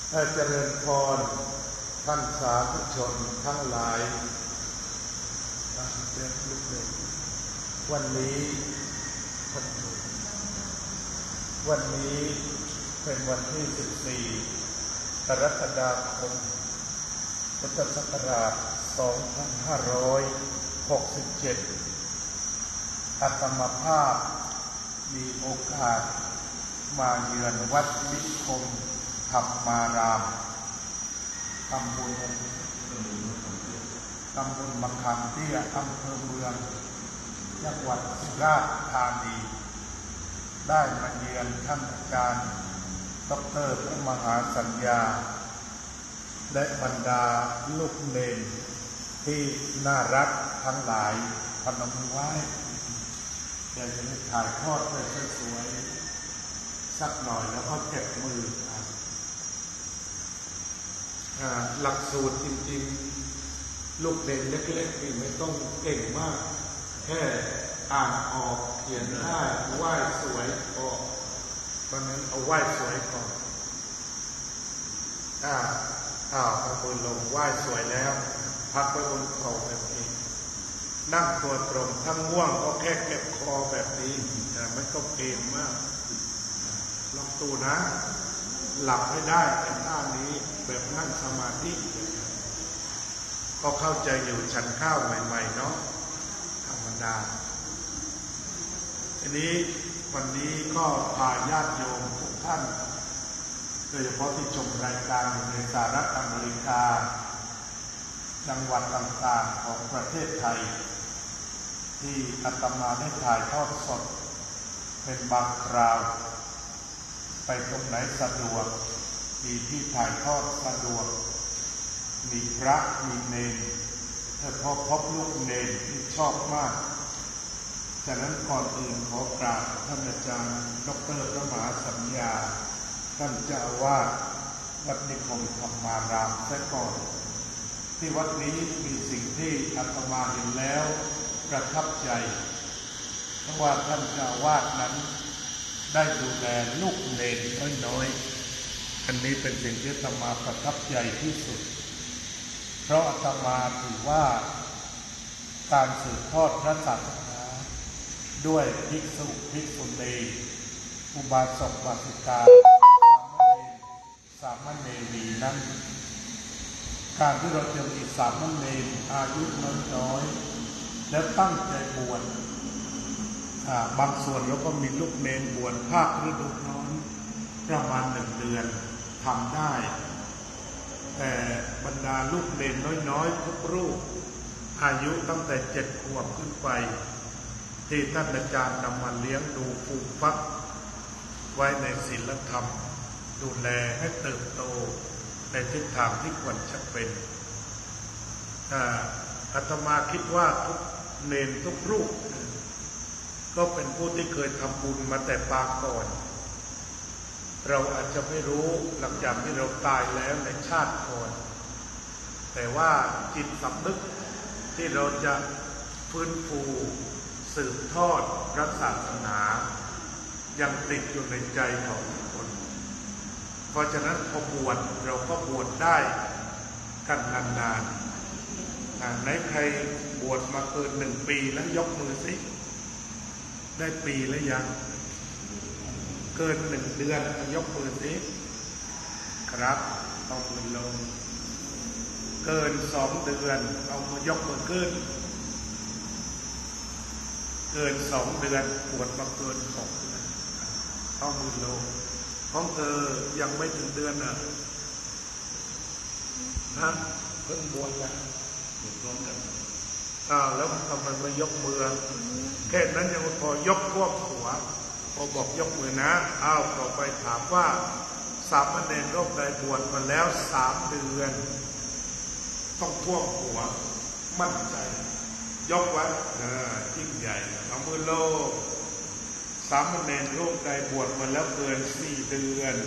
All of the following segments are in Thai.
เจริญพรท่านสาธุชนทั้งหลายวันนี้เป็นวันที่14 กรกฎาคม พุทธศักราช 2567 อาตมาภาพมีโอกาสมาเยือนวัดนิคมธรรมารามตำบลมะขามเตี้ยอำเภอเมืองจังหวัดสุราษฎร์ธานีได้มาเยือนท่านอาจารย์ดร.พระมหาสัญญาและบรรดาลูกเนรที่น่ารักทั้งหลายพนมมือไหว้อยากจะถ่ายทอดไปสวยๆสักหน่อยแล้วก็เก็บมือหลักสูตรจริงๆลูกเด่นเล็กๆนี่ไม่ต้องเก่งมากแค่อ่านออกเขียนได้ไหว้สวยออกเพราะนั้นเอาไหว้สวยก่อนเอามือลงไหว้สวยแล้วพักไว้บนเข่าแบบนี้นั่งตัวตรงถ้าง่วงก็แค่เก็บคอแบบนี้ไม่ต้องเก่งมากลองดูนะหลับให้ได้แต่ท่านี้แบบนั่งสมาธิก็เข้าใจอยู่ฉันข้าวใหม่ๆเนาะธรรมดาทีนี้วันนี้ก็พาญาติโยมทุกท่านโดยเฉพาะที่ชมรายการอยู่ในสหรัฐอเมริกาจังหวัดต่างๆของประเทศไทยที่อาตมาได้ถ่ายทอดสดเป็นบางคราวไปตรงไหนสะดวกมีที่ถ่ายทอดสะดวกมีพระมีเนรแต่พอพบลูกเนรที่ชอบมากฉะนั้นก่อนอื่นขอกราบท่านอาจารย์ดร.พระมหาสัญญาท่านเจ้าอาวาสวัดนิคมธรรมารามซะก่อนที่วัดนี้มีสิ่งที่อาตมาเห็นแล้วประทับใจเพราะว่าท่านเจ้าอาวาสนั้นได้ดูแลลูกเนรน้อยๆอันนี้เป็นสิ่งที่อาตมาประทับใจที่สุดเพราะอาตมาถือว่าการสืบทอดพระศาสนาด้วยภิกษุภิกษุณีอุบาสกอุบาสิกาสามเณรีนั้นการที่เราจะมีสามเณรอายุน้อยๆแล้วตั้งใจบวชบางส่วนเราก็มีลูกเนรบวชภาคฤดูร้อนประมาณ1 เดือนทำได้แต่บรรดาลูกเนรน้อยๆทุกรูปอายุตั้งแต่7 ขวบขึ้นไปที่ท่านอาจารย์นำมาเลี้ยงดูปลูกฝังไว้ในศีลธรรมดูแลให้เติบโตในทิศทางที่ควรจะเป็นอาตมาคิดว่าทุกเนรทุกรูปก็เป็นผู้ที่เคยทำบุญมาแต่ปางก่อนเราอาจจะไม่รู้หลังจากที่เราตายแล้วในชาติก่อนแต่ว่าจิตสำนึกที่เราจะฟื้นฟูสืบทอดพระศาสนายังติดอยู่ในใจของทุกคนเพราะฉะนั้นพอบวชเราก็บวชได้กันนานๆไหนใครบวชมาเกิน1 ปีแล้วยกมือสิได้ปีแล้วยังเกิน1 เดือนยกมือสิครับเอามือลงเกิน2 เดือนเอามือยกมือขึ้นเกิน2 เดือนบวชมาเกิน2 เดือนเอามือลงของเธอยังไม่ถึงเดือนนะเพิ่งบวชกันแล้วทำไมไม่ยกมือแค่นั้นยังพอยกท่วมหัวพอบอกยกมือนะต่อไปถามว่าสามเณรรูปใดบวชมาแล้ว3 เดือนต้องท่วมหัวมั่นใจยกไว้ยิ่งใหญ่เอามือโลกสามเณรรูปใดบวชมาแล้วเกิน4 เดือน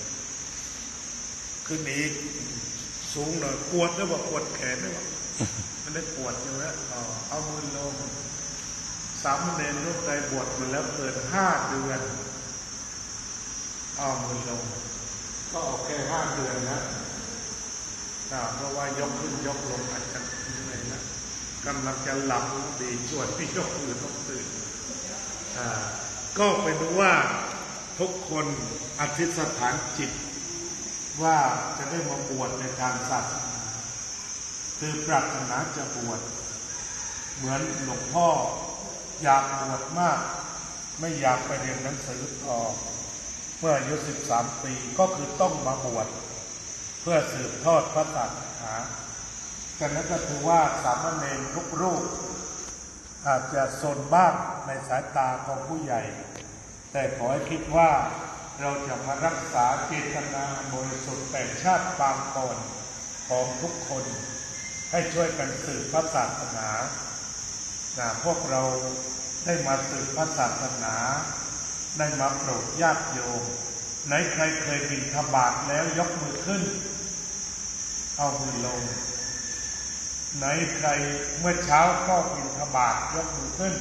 ขึ้นอีกสูงหน่อยปวดหรือว่าปวดแขนหรือว่ามันได้ปวดใช่ไหมเอามือลงสามเณรรูปใดบวชมาแล้วเกิน5 เดือนเอามือลงก็ออกแค่5 เดือนนะเพราะว่ายกขึ้นยกลงอาจจะเหนื่อยนะกำลังจะหลับดีชวนที่ยกมือต้องตื่นก็เป็นว่าทุกคนอธิษฐานจิตว่าจะได้มาบวชในทางศาสนาคือปรารถนาจะบวชเหมือนหลวงพ่ออยากบวชมากไม่อยากไปเรียนหนังสือต่อเมื่ออายุ13 ปีก็คือต้องมาบวชเพื่อสืบทอดพระศาสนาฉะนั้นก็ถือว่าสามเณรทุกรูปอาจจะซนบ้างในสายตาของผู้ใหญ่แต่ขอให้คิดว่าเราจะมารักษาเจตนาบริสุทธิ์แต่ชาติปางก่อนของทุกคนให้ช่วยกันสืบพระศาสนาพวกเราได้มาสืบพระศาสนาได้มาโปรดญาติโยมไหนใครเคยบิณฑบาตแล้วยกมือขึ้นเอามือลงไหนใครเมื่อเช้าก็บิณฑบาตยกมือขึ้น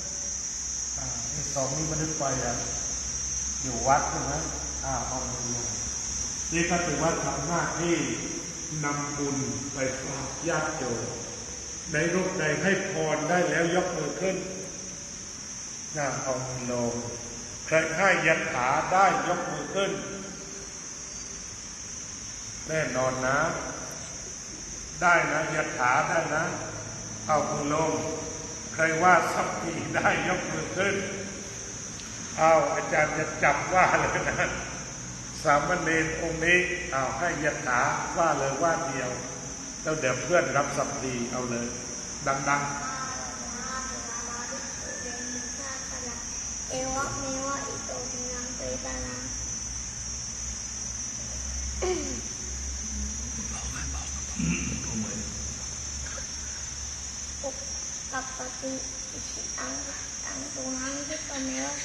2นี้ไม่ได้ไปอยู่วัดใช่ไหมเอามือลงนี่ก็ถือว่าทำหน้าที่นำบุญไปฝากญาติโยมในรูปใดให้พรได้แล้วยกมือขึ้นเอามือลงใครให้ยัตถาได้ยกมือขึ้นแน่นอนนะได้นะยัตถาได้นะเอามือลงใครว่าสัพพีได้ยกมือขึ้นอาจารย์จะจับว่าเลยนะสามเณรองค์นี้ให้ยัตถาว่าเลยว่าเดียวแล้วเดี๋ยวเพื่อนรับสัพพีเอาเลยดังๆเอวะเมวะอิโตทินังเตตานังอุปปัปติอิชิตังตุหังคิปะเมวะ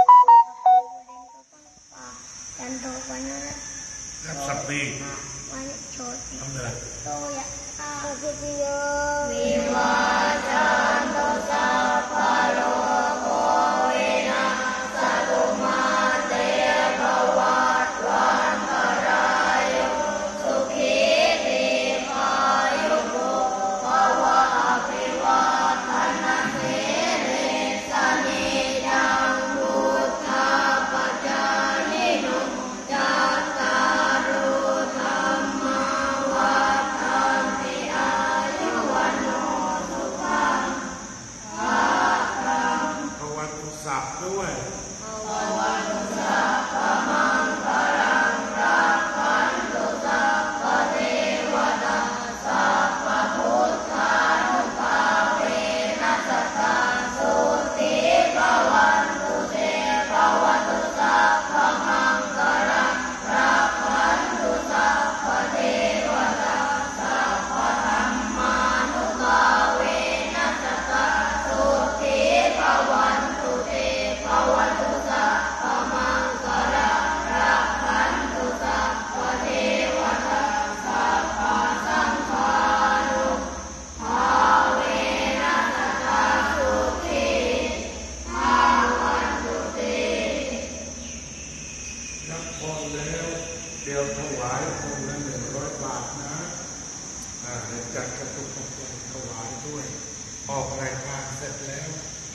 จันโทปนะรับสัพพีวันโชติโตยะตาภิติโยวิวาจันโตสัพพะโลโกวินาศตุมาเตภวัตวันตรายโยสุขีติกายุโกภวะอภิวาทนาเสริสนิจังพุทธาปัจจายิโนจัตตารุธัมมาวัฏันติอายุวันโนสุขังภะลังภวันตุสัพด้วยภวันตุสัพพะมังคลังรักขันตุสัพพะเทวตาสัพพะพุทธานุภาเวนัสสะสุติภวันตุเตภวันตุสัพพะมังคลังรักขันตุสัพพะเทวตาสัพพะธัมมานุภาเวนัสสะสุติภวันตุเตภวันตุสัพพะมังคลังรักขันตุสัพพะเทวตาสัพพะสังฆานุภาเวนัสสะสุติภวันตุเตรับพรแล้วเดี๋ยวถวายองค์ละ100 บาทนะเดี๋ยวจัดกระตุกกระตุกถวายด้วยออกรายการเสร็จแล้ว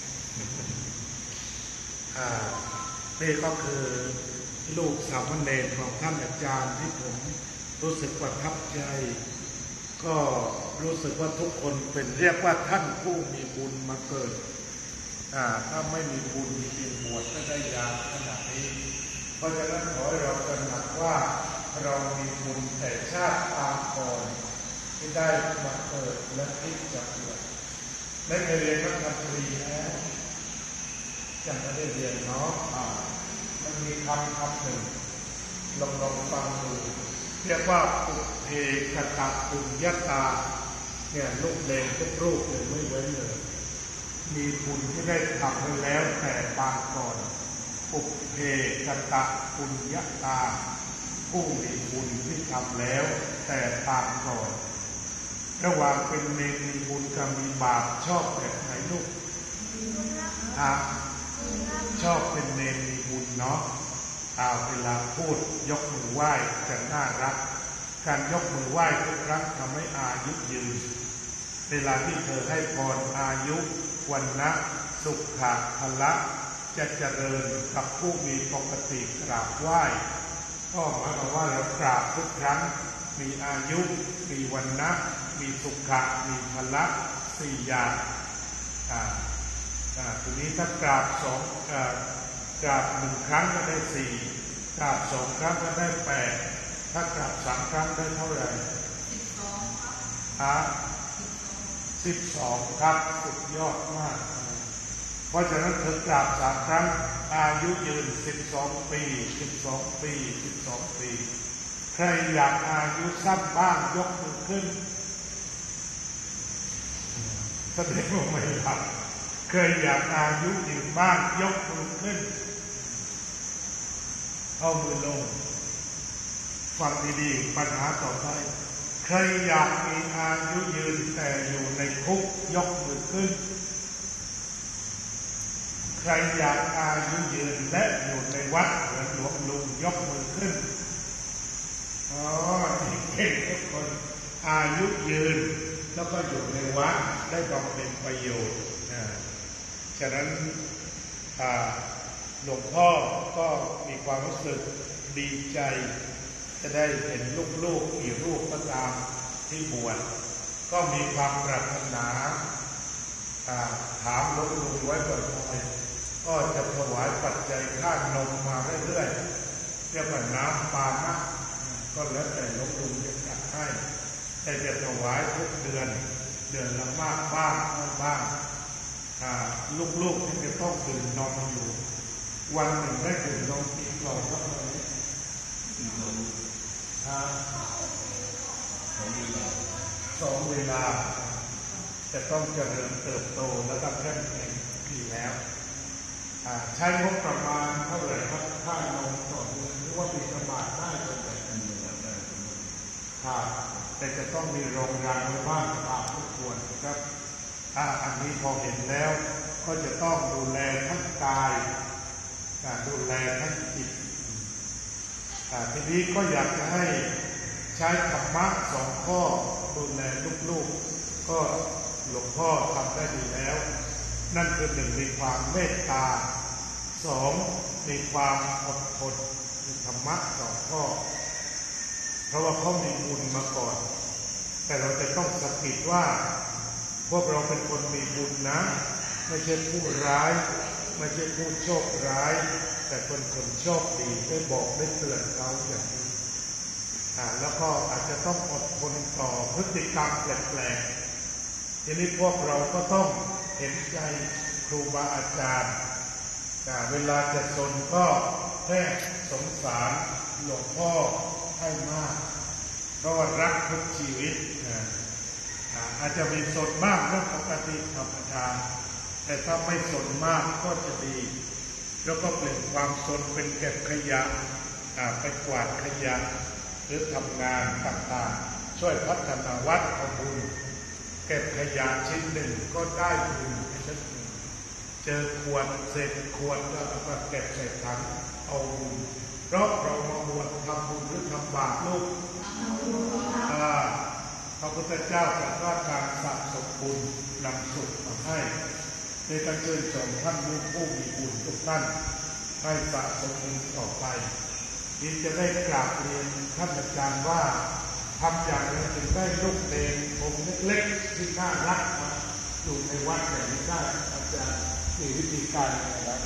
นี่ก็คือลูกสามเณรของท่านอาจารย์ที่ผมรู้สึกประทับใจก็รู้สึกว่าทุกคนเป็นเรียกว่าท่านผู้มีบุญมาเกิดถ้าไม่มีบุญจริงบวชก็ได้ยาวขนาดนี้เพราะฉะนั้นขอให้เราตระหนักว่าเรามีบุญแต่ชาติปางก่อนที่ได้มาเกิดและที่จะบวชได้เรียนนักธรรมตรีแล้วยังไม่ได้เรียนเนาะมันมีคำหนึ่งลองฟังดูเรียกว่าปุเพกตปุญญตาเนี่ยลูกเลนทุกรูปเลยไม่เว้นเลยมีบุญที่ได้ทำไว้แล้วแต่ปางก่อนปุเพกตปุญญตาผู้มีบุญที่ทำแล้วแต่ปางก่อนระหว่างเป็นเนรมีบุญกับมีบาปชอบแบบไหนลูกชอบเป็นเนรมีบุญเนาะเวลาพูดยกมือไหว้จะน่ารักการยกมือไหว้ทุกครั้งทำให้อายุยืนเวลาที่เธอให้พรอายุวันนะสุขะพละจะเจริญกับผู้มีปกติกราบไหว้ก็หมายความว่าเรากราบทุกครั้งมีอายุมีวันนะมีสุขะมีพละสี่อย่างทีนี้ถ้ากราบกราบหนึ่งครั้งก็ได้สี่กราบสองครั้งก็ได้แปดถ้ากราบสามครั้งได้เท่าไหร่12ครับสุดยอดมากเพราะฉะนั้นเธอกราบสามครั้งอายุยืน12 ปี12 ปี12 ปีใครอยากอายุสั้นบ้างยกมือขึ้นแสดงว่าไม่หลับเคยอยากอายุยืนบ้างยกมือขึ้นเอามือลงฟังดีๆปัญหาต่อไปใครอยากมีอายุยืนแต่อยู่ในคุกยกมือขึ้นใครอยากอายุยืนและอยู่ในวัดเหมือนหลวงลุงยกมือขึ้นเก่งทุกคนอายุยืนแล้วก็อยู่ในวัดได้บำเพ็ญประโยชน์ฉะนั้นหลวงพ่อก็มีความรู้สึกดีใจจะได้เห็นลูกๆกี่รูปก็ตามที่บวชก็มีความปรารถนาถามหลวงลุงไว้บ่อยๆก็จะถวายปัจจัยค่านมมาเรื่อยๆเรียกว่าน้ำปานะก็แล้วแต่หลวงลุงจะจัดให้แต่จะถวายทุกเดือนละมากบ้างน้อยบ้างลูกๆที่จะต้องดื่มนมอยู่วันหนึ่งได้ดื่มนมกี่กล่องครับวันนี้2 เวลาจะต้องเจริญเติบโตแล้วก็เข้มแข็งดีแล้วใช้งบประมาณเท่าไหร่ครับค่านมต่อเดือนหรือว่าบิณฑบาตได้เลยแต่จะต้องมีโรงงานไว้บ้างตามทุกควรครับอันนี้พอเห็นแล้วก็จะต้องดูแลทั้งกายดูแลทั้งจิตทีนี้ก็อยากจะให้ใช้ธรรมะ2 ข้อดูแลลูกๆก็หลวงพ่อทำได้ดีแล้วนั่นคือ1มีความเมตตา2มีความอดทนมีธรรมะ2 ข้อเพราะว่าเขามีบุญมาก่อนแต่เราจะต้องสกิดว่าพวกเราเป็นคนมีบุญนะไม่ใช่ผู้ร้ายไม่ใช่ผู้โชคร้ายแต่เป็นคนโชคดีได้บอกได้เตือนเขาอย่างนี้แล้วก็อาจจะต้องอดทนต่อพฤติกรรมแปลกๆทีนี้พวกเราก็ต้องเห็นใจครูบาอาจารย์เวลาจะสนก็แค่สงสารหลวงพ่อให้มากเพราะว่ารักทุกชีวิตอาจจะมีสนบ้างเรื่องปกติธรรมดาแต่ถ้าไม่สนมากก็จะดีแล้วก็เปลี่ยนความสนเป็นเก็บขยะไปกวาดขยะหรือทำงานต่างๆช่วยพัฒนาวัดเอาบุญเก็บขยะชิ้นหนึ่งก็ได้บุญชิ้นหนึ่งเจอขวดเศษขวดก็เอามาเก็บใส่ถังเอาบุญเพราะเรามาบวชทำบุญหรือทำบาปลูกพระพุทธเจ้าตรัสว่าการสะสมบุญนำสุขมาให้ในการเชิญชมท่านผู้มีบุญทุกท่านให้สะสมบุญต่อไปที่จะได้กราบเรียนท่านอาจารย์ว่าทำอย่างไรถึงได้ลูกเด็กองค์เล็กๆที่น่ารักมาอยู่ในวัดแบบนี้ได้อาจารย์มีวิธีการอะไรครับ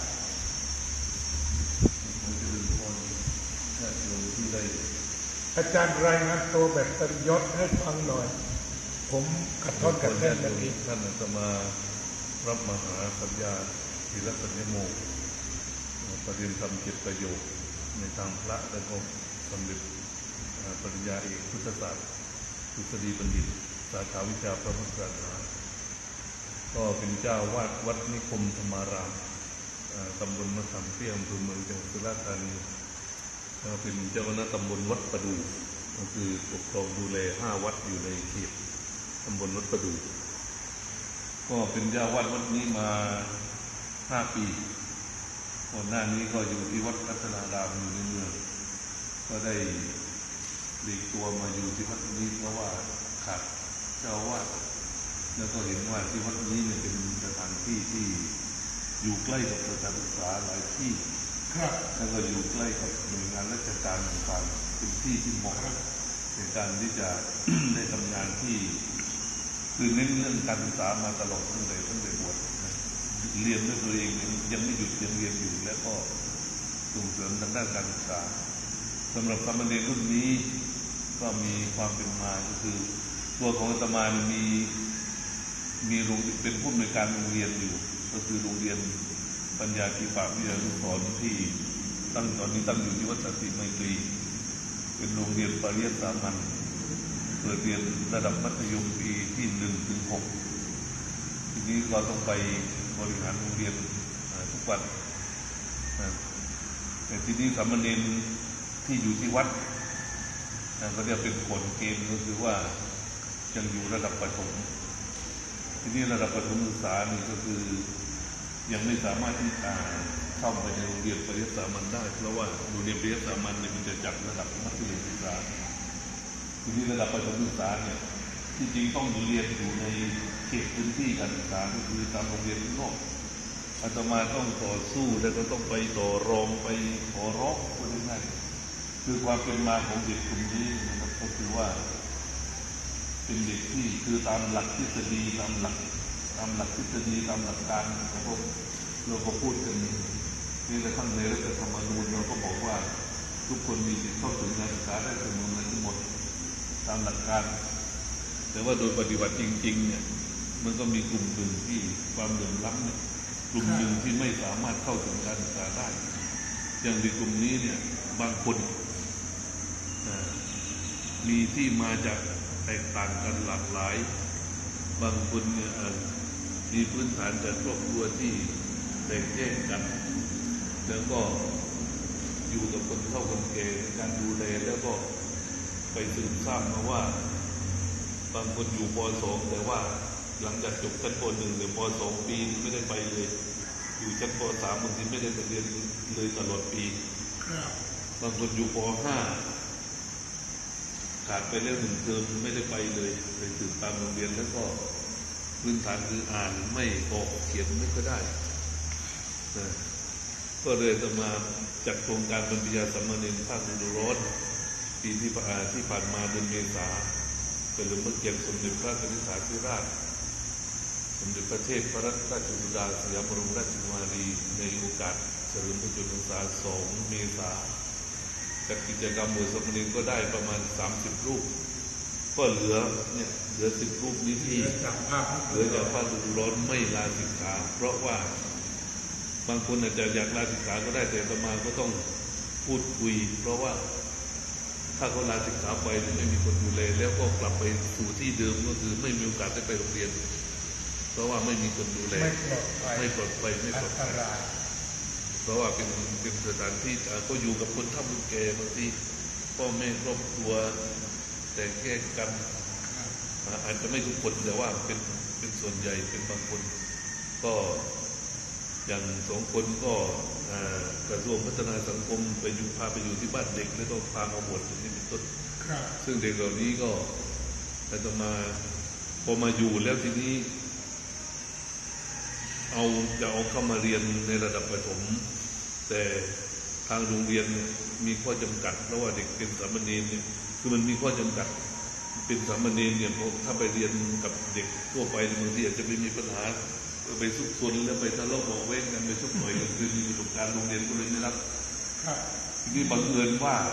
อาจารย์รายงานตัวแบบเต็มยศให้ฟังหน่อยผมกระทบกับท่านแบบนี้ท่านอาตมารับมหาสัญญาธีรสัญญโมประเรียนทำ7 ประโยคในทางพระและก็สำเร็จปริญญาเอกพุทธศาสตร์ดุษฎีบัณฑิตสาขาวิชาพระพุทธศาสนาก็เป็นเจ้าวาดวัดนิคมธรรมารามตำบลมะขามเตี้ยอำเภอเมืองจังหวัดสุราษฎร์ธานีเป็นเจ้าคณะตำบลวัดประดูก็คือปกครองดูแล5 วัดอยู่ในเขตตำบลวัดประดูก็เป็นเจ้าวาดวัดนี้มา5 ปีก่อนหน้านี้ก็อยู่ที่วัดพัฒนารามอยู่ในเมืองก็ได้หลีกตัวมาอยู่ที่วัดนี้เพราะว่าขาดเจ้าอาวาสแล้วก็เห็นว่าที่วัดนี้เนี่ยเป็นสถานที่ที่อยู่ใกล้กับสถานศึกษาหลายที่แล้วก็อยู่ใกล้กับหน่วยงานราชการต่างๆเป็นที่ที่เหมาะในการที่จะ ได้ทำงานที่คือเน้นเรื่องการศึกษามาตลอดตั้งแต่บวชเรียนด้วยตัวเองยังไม่หยุดยังเรียนอยู่แล้วก็ส่งเสริมทางด้านการศึกษาสำหรับสามเณรรุ่นนี้ก็มีความเป็นมาก็คือตัวของอาตมามีโรงเป็นผู้อำนวยการโรงเรียนอยู่ก็คือโรงเรียนปัญญาธิปาวิทยานุสรณ์ที่ตอนนี้ตั้งอยู่ที่วัดสันติไมตรีเป็นโรงเรียนปริยัติสามัญเปิดเรียนระดับมัธยมปีที่1 ถึง 6ทีนี้เราต้องไปบริหารโรงเรียนทุกวันแต่ทีนี้สามเณรที่อยู่ที่วัดก็เรียกเป็นผลเกณฑ์ก็คือว่ายังอยู่ระดับประถมทีนี้ระดับประถมศึกษานี่ก็คือยังไม่สามารถที่จะเข้าไปในโรงเรียนปริยัติสามัญได้เพราะว่าโรงเรียนปริยัติสามัญเนี่ยมันจะจัดระดับมัธยมศึกษาทีนี้ระดับประถมศึกษาเนี่ยที่จริงต้องเรียนอยู่ในเขตพื้นที่การศึกษาก็คือตามโรงเรียนนอกอาตมาต้องต่อสู้แล้วก็ต้องไปต่อรองไปขอร้องคนง่ายคือความเป็นมาของเด็กกลุ่มนี้นะครับก็คือว่าเป็นเด็กที่คือตามหลักทฤษฎีตามหลักทฤษฎีตามหลักการเราก็พูดกันนี่ในข้างในรัฐธรรมนูญเราก็บอกว่าทุกคนมีสิทธิเข้าถึงการศึกษาได้เสมอทั้งหมดตามหลักการแต่ว่าโดยปฏิบัติจริงๆเนี่ยมันก็มีกลุ่มหนึ่งที่ความเหลื่อมล้ำเนี่ยกลุ่มหนึ่งที่ไม่สามารถเข้าถึงการศึกษาได้อย่างในกลุ่มนี้เนี่ยบางคนมีที่มาจากแตกต่างกันหลากหลายบางคนเนี่ยมีพื้นฐานจากครอบครัวที่แตกแยกกันแล้วก็อยู่กับคนเฒ่าคนแก่การดูแลแล้วก็ไปสืบทราบมาว่าบางคนอยู่ป.2 แต่ว่าหลังจากจบชั้นป.1 หรือป.2 ปีไม่ได้ไปเลยอยู่ชั้นป.3 บางทีไม่ได้ไปเรียนเลยตลอดปีบางคนอยู่ป.5 ขาดไปแล้ว1 เทอมไม่ได้ไปเลยไปสืบตามโรงเรียนแล้วก็พื้นฐานคืออ่านไม่ออกเขียนไม่ก็ได้ก็เลยจะมาจัดโครงการบรรพชาสามเณรภาคฤดูร้อนปีที่ผ่านมาเดือนเมษายนเฉลิมพระเกียรติสมเด็จพระกนิษฐาธิราชสมเด็จพระเทพรัตนราชสุดาสยามบรมราชกุมารีในโอกาสเฉลิมพระชนมพรรษา2 เมษายนจัดกิจกรรมบวชสามเณรก็ได้ประมาณ30 รูปก็เหลือ10 รูปนี้ที่เหลือจากภาคฤดูร้อนไม่ลาสิกขาเพราะว่าบางคนอาจจะอยากลาสิกขาก็ได้แต่ประมาณก็ต้องพูดคุยเพราะว่าถ้าเขาลาสิกขาไปไม่มีคนดูแลแล้วก็กลับไปสู่ที่เดิมก็คือไม่มีโอกาสได้ไปโรงเรียนเพราะว่าไม่มีคนดูแลไม่ปลอดภัยเพราะว่าเป็นสถานที่ก็อยู่กับคนเฒ่าคนแก่บางทีพ่อแม่ครอบครัวแต่แค่กันอาจจะไม่ทุกคนแต่ว่าเป็นส่วนใหญ่เป็นบางคนก็อย่าง2 คนก็กระทรวงพัฒนาสังคมพาไปอยู่ที่บ้านเด็กแล้วก็พามาบวชอย่างนี้เป็นต้นซึ่งเด็กเหล่านี้ก็จะมาพอมาอยู่แล้วทีนี้จะเอาเข้ามาเรียนในระดับประถมแต่ทางโรงเรียนมีข้อจำกัดเพราะว่าเด็กเป็นสามเณรเนี่ยคือมันมีข้อจำกัดเป็นสามเณรเนี่ยถ้าไปเรียนกับเด็กทั่วไปบางทีอาจจะไม่มีปัญหาไปซุกซนแล้วไปทะเลาะเบาะแว้งกันไปชกต่อยกันคือมีประสบการณ์โรงเรียนก็เลยไม่รับนี่บังเอิญว่า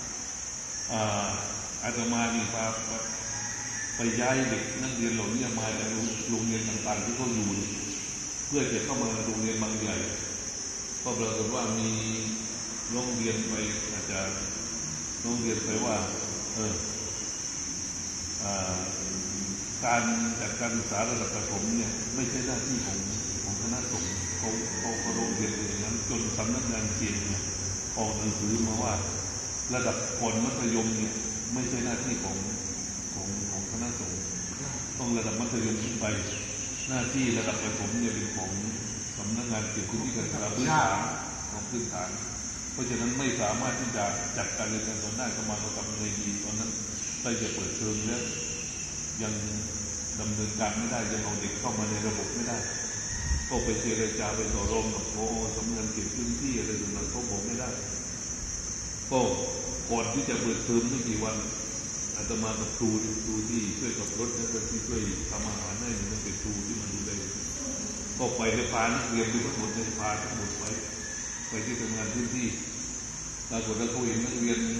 อาตมานี่ไปย้ายเด็กนักเรียนเหล่านี้มาจากโรงเรียนต่างๆที่เขาอยู่เพื่อจะเข้ามาโรงเรียนบางใหญ่ก็ปรากฏว่ามีโรงเรียนไปอาจารย์โรงเรียนไปว่าการจัดการศึกษาระดับประถมเนี่ยไม่ใช่หน้าที่ของคณะสงฆ์เขาโรงเรียนอย่างนั้นจนสำนักงานเขตเนี่ยออกหนังสือมาว่าระดับก่อนมัธยมเนี่ยไม่ใช่หน้าที่ของคณะสงฆ์ต้องระดับมัธยมขึ้นไปหน้าที่ระดับประถมเนี่ยเป็นของสำนักงานเขตพื้นที่การศึกษาพื้นฐานของพื้นฐานเพราะฉะนั้นไม่สามารถที่จะจัดการเรียนการสอนได้สมาคมกับเงินดีตอนนั้นใกล้จะเปิดเทอมแล้วยังดำเนินการไม่ได้ยังเอาเด็กเข้ามาในระบบไม่ได้ก็ไปเจรจาไปต่อรองกับสำนักเขตพื้นที่อะไรต่างๆเขาบอกไม่ได้ก็ก่อนที่จะเปิดเทอมไม่กี่วันอาตมากับครูที่ช่วยกับรถและที่ช่วยทำอาหารให้มันเป็นครูที่มาดูแลก็ไปในพานักเรียนดูทั้งหมดในพาทั้งหมดไปที่ทำงานพื้นที่ปรากฏว่าเขาเห็นนักเรียน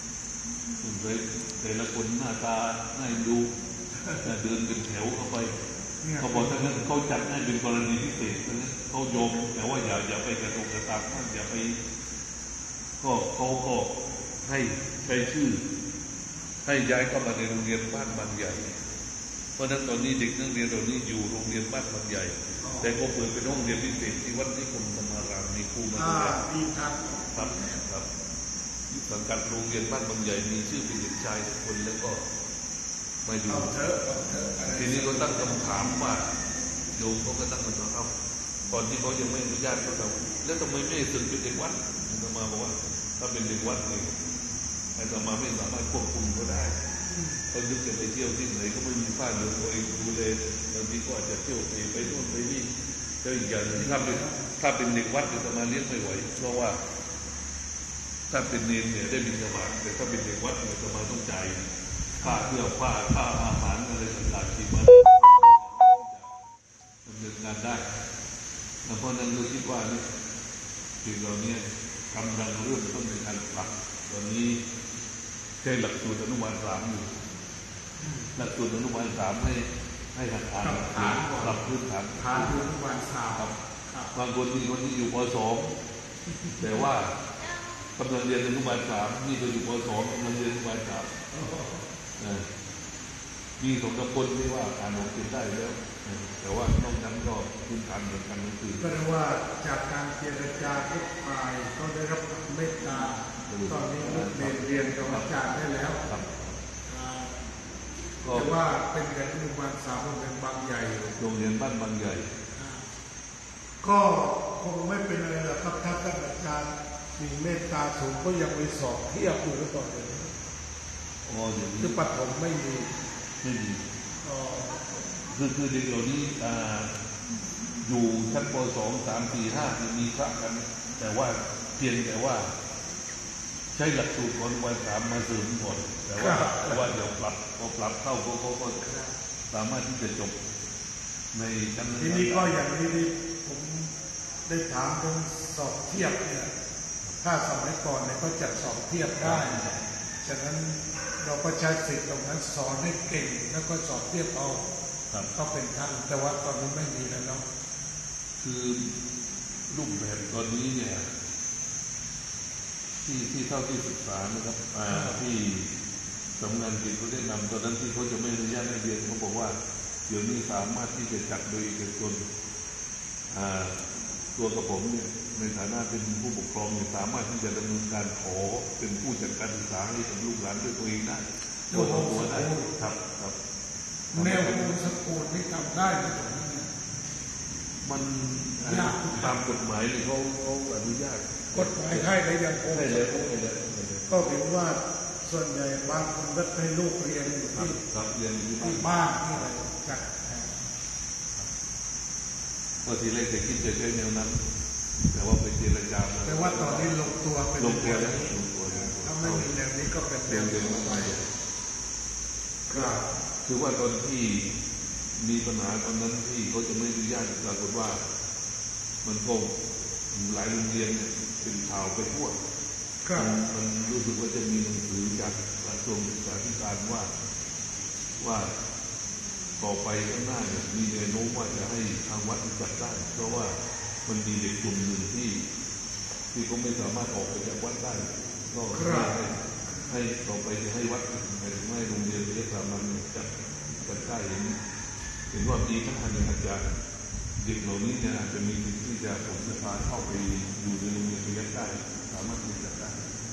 แต่ละคนหน้าตาน่าดูเดินเป็นแถวเข้าไปเขาบอกถ้างั้นเขาจัดให้เป็นกรณีพิเศษนะเขาโยมแต่ว่าอย่าไปกระตุกกระตากท่านอย่าไปก็เขาก็ให้ใช้ชื่อให้ย้ายเข้ามาในโรงเรียนบ้านบางใหญ่เพราะนั้นตอนนี้เด็กนักเรียนเหล่านี้อยู่โรงเรียนบ้านบางใหญ่แต่ก็เปิดเป็นห้องเรียนพิเศษที่วัดนิคมธรรมารามมีครูมาดูแลครับสังกัดโรงเรียนบ้านบางใหญ่มีชื่อเป็นเด็กชายทุกคนแล้วก็ไม่ดูทีนี้ก็ตั้งคำถามว่าโยมเขาก็ตั้งคำถามก่อนที่เขายังไม่อนุญาตเขาบอกแล้วทำไมไม่สึกเป็นเด็กวัดอาตมาบอกว่าถ้าเป็นเด็กวัดนี่อาตมาไม่สามารถควบคุมเขาได้เขายึดจะไปเที่ยวที่ไหนก็ไม่มีผ้าเหลืองตัวเองดูเลยบางทีก็อาจจะเที่ยวไปโน่นไปนี่แต่อีกอย่างนึงถ้าเป็นเด็กวัดอาตมาเลี้ยงไม่ไหวเพราะว่าถ้าเป็นเนรเนี่ยได้บิณฑบาตแต่ถ้าเป็นเด็กวัดเนี่ยอาตมาต้องจ่ายค่าเสื้อผ้าค่าอาหารอะไรต่างๆที่มันดำเนินงานได้เพราะนั้นเราคิดว่าสิ่งเหล่านี้กำลังเริ่มต้นในการปรับตอนนี้ใช้หลักสูตรอนุบาล3อยู่หลักสูตรอนุบาล3ให้หัดอ่านปรับพื้นฐานอนุบาล3 ครับบางคนที่อยู่ป.2 แต่ว่ากำลังเรียนอนุบาล3นี่ก็อยู่ป.2 กำลังเรียนอนุบาล3มี2 คนที่ว่าอ่านออกเขียนได้แล้วแต่ว่านอกนั้นก็พื้นฐานเหมือนกันนั่นคือก็เรียกว่าจากการเจรจาทุกฝ่ายก็ได้รับเมตตาตอนนี้เรียนกับอาจารย์ได้แล้วแต่ว่าเป็นเด็กอนุบาล3โรงเรียนบางใหญ่โรงเรียนบ้านบางใหญ่ก็คงไม่เป็นอะไรหรอกครับถ้าท่านอาจารย์มีเมตตาสูงก็ยังมีสอบเทียบอยู่หรือเปล่าคือปฐมไม่มีคือเด็กเหล่านี้อยู่ชั้นป.2 3 4 5ที่มีพระกันแต่ว่าเพียงแต่ว่าใช้หลักสูตรของวัน3มาเสริมก่อนแต่ว่าเดี๋ยวปรับเข้าก็สามารถที่จะจบในชั้นทีนี้ก็อย่างนี้ผมได้ถามถึงสอบเทียบเนี่ยถ้าสมัยก่อนเนี่ยก็จัดสอบเทียบได้ฉะนั้นเราก็ใช้สิทธิ์ตรงนั้นสอนให้เก่งแล้วก็สอบเทียบเอาก็เป็นท่านแต่ว่าตอนนี้ไม่มีแล้วเนาะคือรูปแบบตอนนี้เนี่ยที่เท่าที่ศึกษานะครับที่สำนักกิจเขาได้นำตอนนั้นที่เขาจะไม่อนุญาตให้เรียนเขาบอกว่าเดี๋ยวนี้สามารถที่จะจัดโดยเอกชนตัวกระผมเนี่ยในฐานะเป็นผู้ปกครองเนี่ยสามารถที่จะดำเนินการขอเป็นผู้จัดการศึกษาให้กับลูกหลานด้วยตัวเองได้ตัวได้ครับแนวโน้มสกุลที่ทำได้มันตามกฎหมายเลยเขาอนุญาตกฎหมายให้แล้วยังคงก็เห็นว่าส่วนใหญ่บางคนก็ให้ลูกเรียนอยู่ที่บ้านที่อะไรจัดก็ทีแรกจะคิดจะใช้แนวนั้นแต่ว่าไปเจรจาแต่ว่าตอนนี้ลงตัวเป็นลงตัวแล้วถ้าไม่มีแนวนี้ก็เป็นแนวเดิมไปคือว่าตอนที่มีปัญหาตอนนั้นที่เขาจะไม่อนุญาตปรากฏว่ามันก็หลายโรงเรียนเป็นข่าวไปทั่วมันรู้สึกว่าจะมีหนังสือจากกระทรวงศึกษาธิการว่าต่อไปข้างหน้าเนี่ยมีแนวโน้มว่าจะให้ทางวัดจัดได้เพราะว่ามันมีเด็กกลุ่มหนึ่งที่เขาไม่สามารถออกไปจากวัดได้ก็ให้ต่อไปจะให้วัดให้โรงเรียนวิทยาศาสตร์มันจัดได้เห็นว่าปีข้างหน้าเนี่ยอาจจะเด็กเหล่านี้เนี่ยอาจจะมีสิทธิ์ที่จะผมจะพาเข้าไปอยู่ในโรงเรียนวิทยาศาสตร์ได้สามารถที่จะได้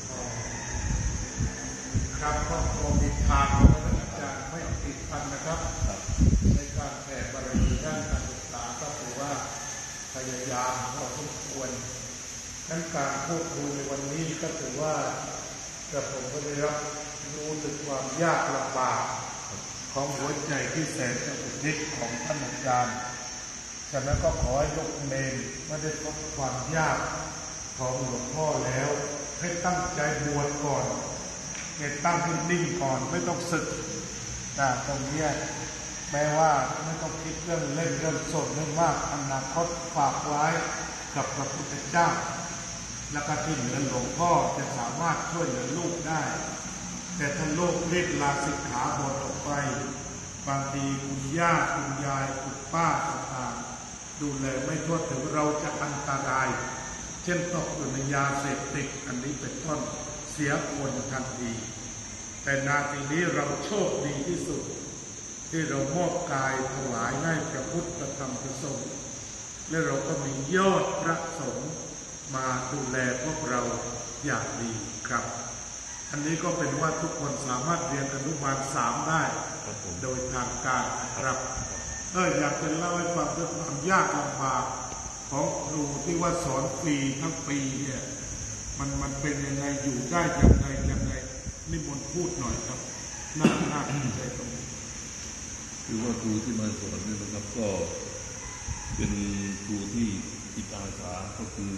ครับก็คงมีทางของอาจารย์ไม่ติดพันนะครับในการแผ่บารมีด้านการศึกษาก็ถือว่าพยายามพอสมควรในทั้งการพูดคุยในวันนี้ก็ถือว่ากระผมก็ได้รับรู้ถึงความยากลำบากของหัวใจที่แสนจะอุทิศของท่านอาจารย์ฉะนั้นก็ขอให้ยกเนรไม่ได้พบความยากของหลวงพ่อแล้วให้ตั้งใจบวชก่อนให้ตั้งให้นิ่งก่อนไม่ต้องศึกตรงนี้แม้ว่าไม่ต้องคิดเรื่องเล่นเรื่องสดเรื่องมากอนาคตฝากไว้กับพระพุทธเจ้าแล้วก็ที่เหลือหลวงพ่อจะสามารถช่วยเหลือลูกได้แต่ถ้าลูกรีบลาสิกขาบทออกไปบางทีคุณย่าคุณยายคุณป้าต่างๆดูแลไม่ทั่วถึงเราจะอันตรายเช่นตกอยู่ในยาเสพติดอันนี้เป็นต้นเสียคนทันทีแต่นาทีนี้เราโชคดีที่สุดที่เรามอบกายถวายให้พระพุทธพระธรรมพระสงฆ์และเราก็มียอดพระสงฆ์มาดูแลพวกเราอย่างดีครับอันนี้ก็เป็นว่าทุกคนสามารถเรียนอนุบาล3ได้โดยทางการครับอยากจะเล่าให้ฟังเรื่องความยากลำบากของครูที่ว่าสอนฟรีทั้งปีเนี่ยมันเป็นยังไงอยู่ได้ยังไงนิมนต์พูดหน่อยครับน่าสนใจตรงนี้คือว่าครูที่มาสอนเนี่ยนะครับก็เป็นครูที่จิตอาสาก็คือ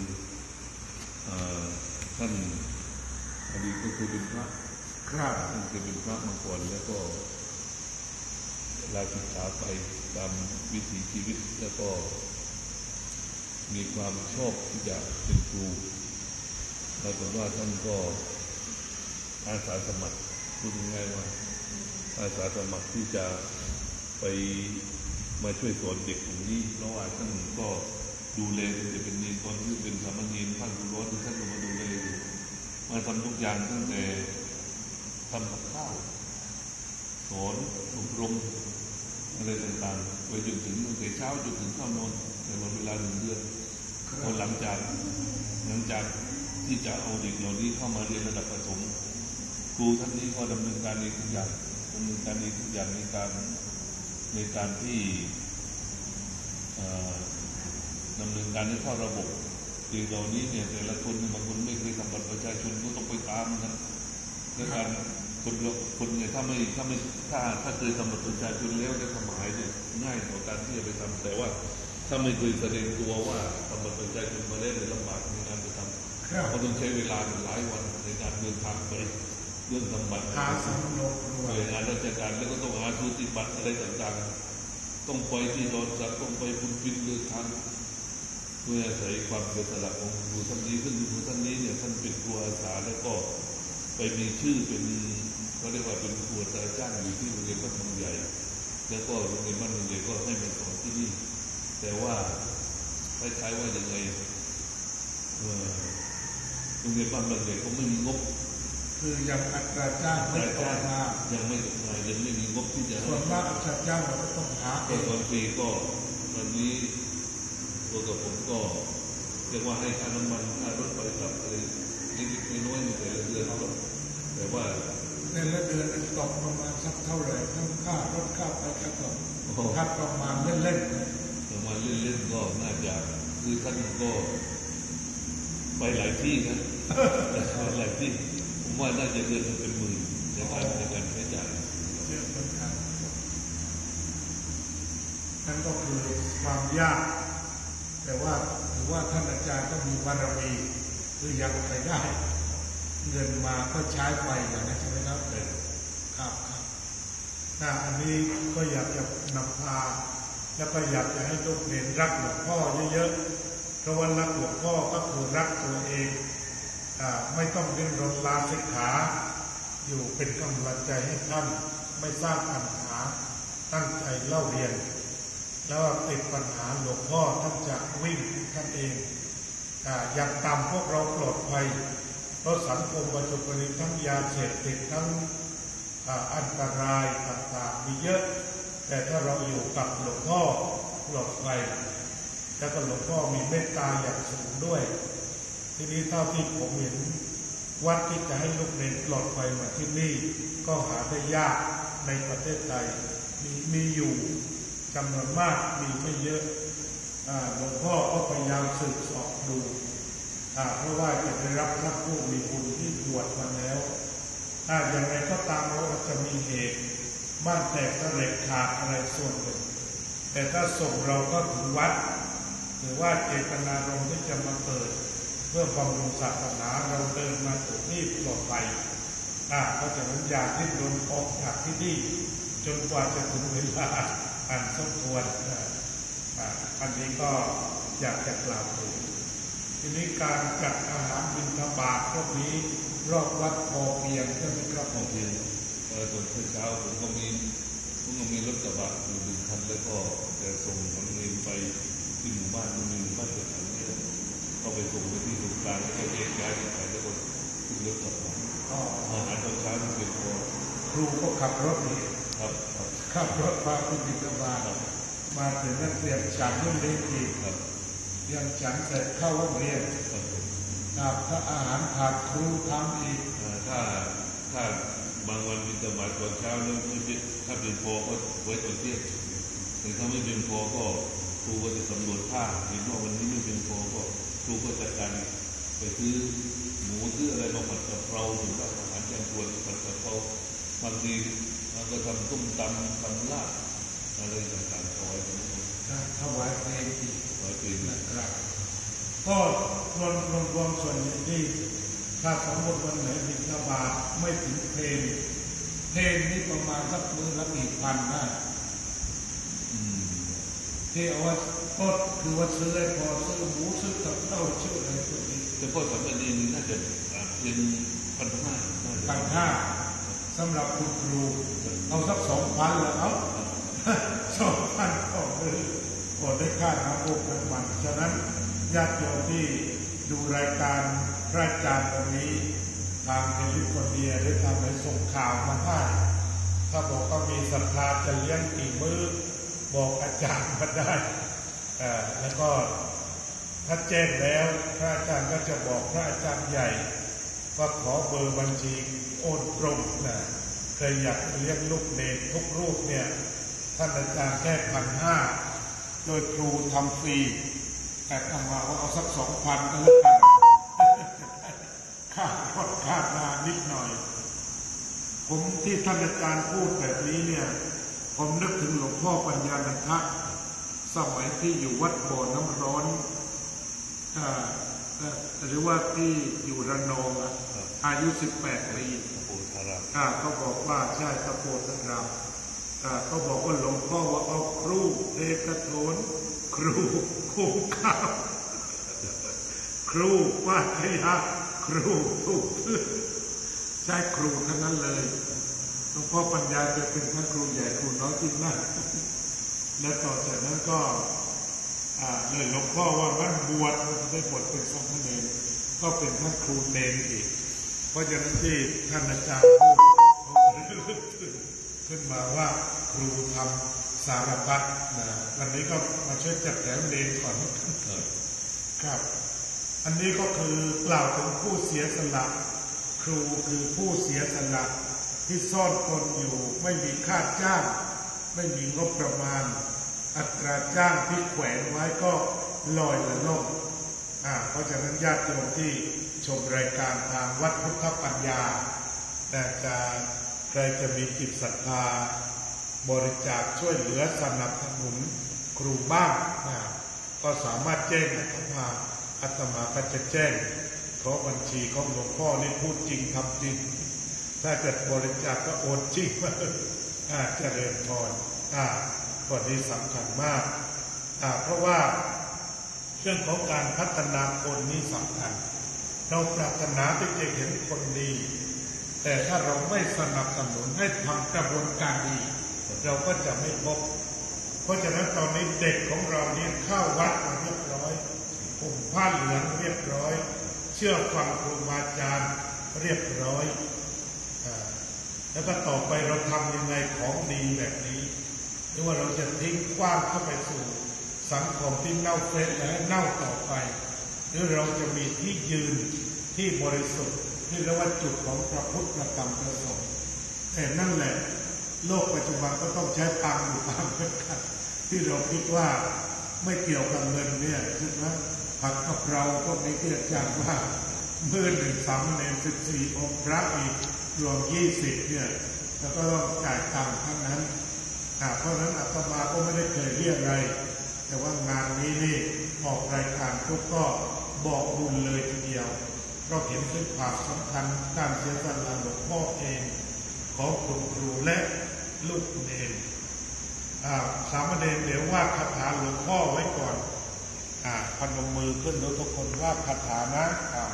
ท่านอดีตก็คือเป็นพระครับท่านเคยเป็นพระมาก่อนแล้วก็ลาสิกขาไปตามวิถีชีวิตแล้วก็มีความชอบที่จะเป็นครูปรากฏว่าท่านก็อาสาสมัครพูดง่ายๆว่าอาสาสมัครที่จะไปมาช่วยสอนเด็กกลุ่มนี้เพราะว่าท่านก็ดูแลจะเป็นเนรตอนที่เป็นสามเณรท่านรู้ว่าท่านก็มาดูแลอยู่มาทำทุกอย่างตั้งแต่ทำกับข้าวสอนอบรมอะไรต่างๆไปจนถึงตั้งแต่เช้าจนถึงเข้านอนในวันเวลา1 เดือนพอหลังจากที่จะเอาเด็กเหล่านี้เข้ามาเรียนระดับประถมครูท่านนี้ก็ดำเนินการในทุกอย่างในการที่ดำเนินการให้เข้าระบบเด็กเหล่านี้เนี่ยแต่ละคนบางคนไม่เคยทำบัตรประชาชนก็ต้องไปตามกันในการคนเนี่ยถ้าเคยทำบัตรประชาชนแล้วได้ทำหมายเนี่ยง่ายต่อการที่จะไปทำแต่ว่าถ้าไม่เคยแสดงตัวว่าทำบัตรประชาชนมาได้เลยลำบากในการไปทำเขาต้องใช้เวลาหลายวันในการเดินทางไปเรื่องทำบัตรหาสำเนาหน่วยงานราชการแล้วก็ต้องหาสูติบัตรอะไรต่างๆต้องไปที่ดอนสักต้องไปพุนพินเดินทางเพื่ออาศัยความเสียสละของครูท่านนี้ซึ่งครูท่านนี้เนี่ยท่านเป็นครูอาสาแล้วก็ไปมีชื่อเป็นเขาเรียกว่าเป็นครูอาจารย์จ้างอยู่ที่โรงเรียนบ้านบางใหญ่แล้วก็โรงเรียนบ้านบางใหญ่ก็ให้มาสอนที่นี่แต่ว่าคล้ายๆว่าอย่างไรโรงเรียนบ้านบางใหญ่ก็ไม่มีงบคือยังอัตราจ้างไม่ออกมายังไม่มีงบที่จะส่วนมากอัตราจ้างเราก็ต้องหาเองตอนปีก็ตอนนี้ตัวกับผมก็เรียกว่าให้ค่าน้ำมันค่ารถไปกลับอะไรเล็กๆน้อยๆในแต่ละเดือนแต่ว่าแต่ละเดือนตกประมาณสักเท่าไหร่ทั้งค่ารถค่าไปค่าตกค่าประมาณเล่นๆประมาณเล่นๆก็น่าจะคือท่านก็ไปหลายที่นะหลายที่ผมว่าน่าจะเดือนเป็นหมื่นในการใช้จ่ายเยอะเหมือนกันนั่นก็คือความยากแต่ว่าถือว่าท่านอาจารย์ก็มีบารมีคือยังไปได้เงินมาก็ใช้ไปอย่างนั้นใช่ไหมครับครับอันนี้ก็อยากจะนำพาแล้วก็อยากจะให้ลูกเรียนรักหลวงพ่อเยอะๆเพราะว่ารักหลวงพ่อก็คือรักตัวเองไม่ต้องเรียนรนลาสิกขาอยู่เป็นกำลังใจให้ท่านไม่สร้างปัญหาตั้งใจเล่าเรียนแล้วติดปัญหาหลวงพ่อท่านจะวิ่งท่านเองอยากตามพวกเราปลอดภัยเพราะสังคมปัจจุบันนี้ทั้งยาเสพติดทั้งอันตรายต่างๆมีเยอะแต่ถ้าเราอยู่กับหลวงพ่อปลอดภัยแล้วก็หลวงพ่อมีเมตตาอย่างสูงด้วยทีนี้เท่าที่ผมเห็นวัดที่จะให้ลูกเนรปลอดภัยมาที่นี่ก็หาได้ยากในประเทศไทยมีอยู่จำนวนมากมีไม่เยอะหลวงพ่อก็พยายามสืบสอบดูเพราะว่าจะได้รับพระผู้มีบุญที่บวชมาแล้วอย่างไรก็ตามเราจะมีเหตุบ้านแตกสลายขาดอะไรส่วนหนึ่งแต่ถ้าส่งเราก็ถึงวัดหรือว่าเจตนารมณ์ที่จะมาเปิดเพื่อบำรุงศาสนาเราเดินมาถึงนี่ปลอดภัยเพราะฉะนั้นอย่าที่โดนออกจากที่นี่จนกว่าจะถึงเวลาอันสมควรอันนี้ก็อยากจะกล่าวถึงทีนี้การจัดอาหารบิณฑบาตพวกนี้รอบวัดพอเพียงใช่ไหมครับพอเพียงตอนเช้าผมก็มีรถกระบะอยู่หนึ่งคันแล้วก็จะส่งสำเนียงไปที่หมู่บ้านมีหมู่บ้านเกิดขันเนี่ยก็ไปส่งไปที่ตรงกลางแล้วก็แยกย้ายกันไปแล้วก็ขึ้นรถกลับมาอาหารตอนเช้าที่เพียงพอครูก็ขับรถนี่ครับขับรถพาคุณบิณฑบาตมาถึงนักเรียนฉันรุ่นเล็กอีกยังฉันเสร็จเข้าโรงเรียนถ้าอาหารขาดครูทำอีกถ้าบางวันบิณฑบาตตอนเช้าแล้วถ้าเป็นพอก็ไว้ตอนเที่ยงแต่ถ้าไม่เป็นพอก็ครูก็จะสำรวจผ้าเห็นว่าวันนี้ไม่เป็นพอก็ครูก็จัดการไปซื้อหมูซื้ออะไรมาผัดกะเพราหรือว่าอาหารแกงป่วนผัดกะเพราบางทีก็ทำต้มตำทำลาบอะไรต่างๆถวายถวายเพลงอีกนะครับก็รวมส่วนที่ถ้าสมมติวันไหนบิณฑบาตไม่ถึงเพลงนี่ประมาณสักมื้อละ1,000ได้ที่เอาว่าก็คือว่าซื้อได้พอซื้อหมูซื้อกับข้าวซื้ออะไรพวกนี้แต่ก็สำหรับนี้น่าจะเป็น 1,500สำหรับคุณครูเอาสัก2,000แล้วเอา2,000ก็ได้ค่าน้ำพวกน้ำมันฉะนั้นญาติโยมที่ดูรายการพระอาจารย์ตรงนี้ทางเทลิฟอร์เนียหรือทางไหนส่งข่าวมาให้ถ้าบอกก็มีศรัทธาจะเลี้ยงกี่มื้อบอกอาจารย์มาได้แล้วก็ถ้าแจ้งแล้วพระอาจารย์ก็จะบอกพระอาจารย์ใหญ่ว่าขอเบอร์บัญชีโอนตรงเคยอยากเลี้ยงลูกเนรทุกรูปเนี่ยท่านอาจารย์แค่1,500โดยครูทำฟรีแต่ทำมาว่าเอาสัก2,000ก็แล้วกันค่ารถค่านานิดหน่อยผมที่ท่านอาจารย์พูดแบบนี้เนี่ยผมนึกถึงหลวงพ่อปัญญานันทะสมัยที่อยู่วัดบ่อน้ำร้อนหรือว่าที่อยู่ระนองอายุ18 ปีเขาบอกว่าใช่ตะโพธารามเขาบอกว่าหลวงพ่อว่าเอาครูเอกโถนครูคุ้มข้าวครูว่าทยาครูถูกใช่ครูทั้งนั้นเลยหลวงพ่อปัญญาจะเป็นทั้งครูใหญ่ครูน้อยจริงมากและต่อจากนั้นก็เลยหลวงพ่อว่ามันบวชได้บวชเป็นสามเณรก็เป็นทั้งครูเนรอีกเพราะฉะนั้นที่ท่านอาจารย์พูดขึ้นมาว่าครูทำสารพัดวันนี้ก็มาช่วยจัดแถวเนรก่อนครับอันนี้ก็คือกล่าวถึงผู้เสียสละครูคือผู้เสียสละที่ซ่อนตนอยู่ไม่มีค่าจ้างไม่มีงบประมาณอัตราจ้างที่แขวนไว้ก็ลอยละล่องเพราะฉะนั้นญาติโยมที่ชมรายการทางวัดพุทธปัญญาแต่ใครจะมีจิตศรัทธาบริจาคช่วยเหลือสนับสนุนครูบ้างก็สามารถแจ้งอาตมาก็จะแจ้งเพราะบัญชีของหลวงพ่อนี่พูดจริงทำจริงถ้าเกิดบริจาคก็โอนจริงเจริญพรข้อนี้สำคัญมากเพราะว่าเรื่องของการพัฒนาคนนี้สำคัญเราปรารถนาที่จะเห็นคนดีแต่ถ้าเราไม่สนับสนุนให้ทำกระบวนการดีเราก็จะไม่พบเพราะฉะนั้นตอนนี้เด็กของเราเนี่ยเข้าวัดมาเรียบร้อยห่มผ้าเหลืองเรียบร้อยเชื่อฟังครูบาอาจารย์เรียบร้อยแล้วก็ต่อไปเราทำยังไงของดีแบบนี้หรือว่าเราจะทิ้งกว้างเข้าไปสู่สังคมที่เน่าเฟะและเน่าต่อไปหรือเราจะมีที่ยืนที่บริสุทธิ์ที่เรียกว่าจุดของพระพุทธธรรมประสงค์แต่นั่นแหละโลกปัจจุบันก็ต้องใช้ตังค์อยู่ตามกันที่เราคิดว่าไม่เกี่ยวกับเงินเนี่ยใช่ไหมผัดกะเพราก็มีที่อาจารย์ว่ามื้อหนึ่งสามเณร14 องค์พระอีกรวม20เนี่ยแล้วก็ต้องจ่ายตังค์ทั้งนั้นเพราะฉะนั้นอาตมาก็ไม่ได้เคยเรียกอะไรแต่ว่างานนี้นี่ออกรายการก็บอกบุญเลยทีเดียวเราเห็นถึงความสำคัญการเสียสละหลวงพ่อเองของคุณครูและลูกเนรสามเณรเดี๋ยวว่าคาถาหลวงพ่อไว้ก่อนพนมมือขึ้นแล้วทุกคนว่าคาถานะ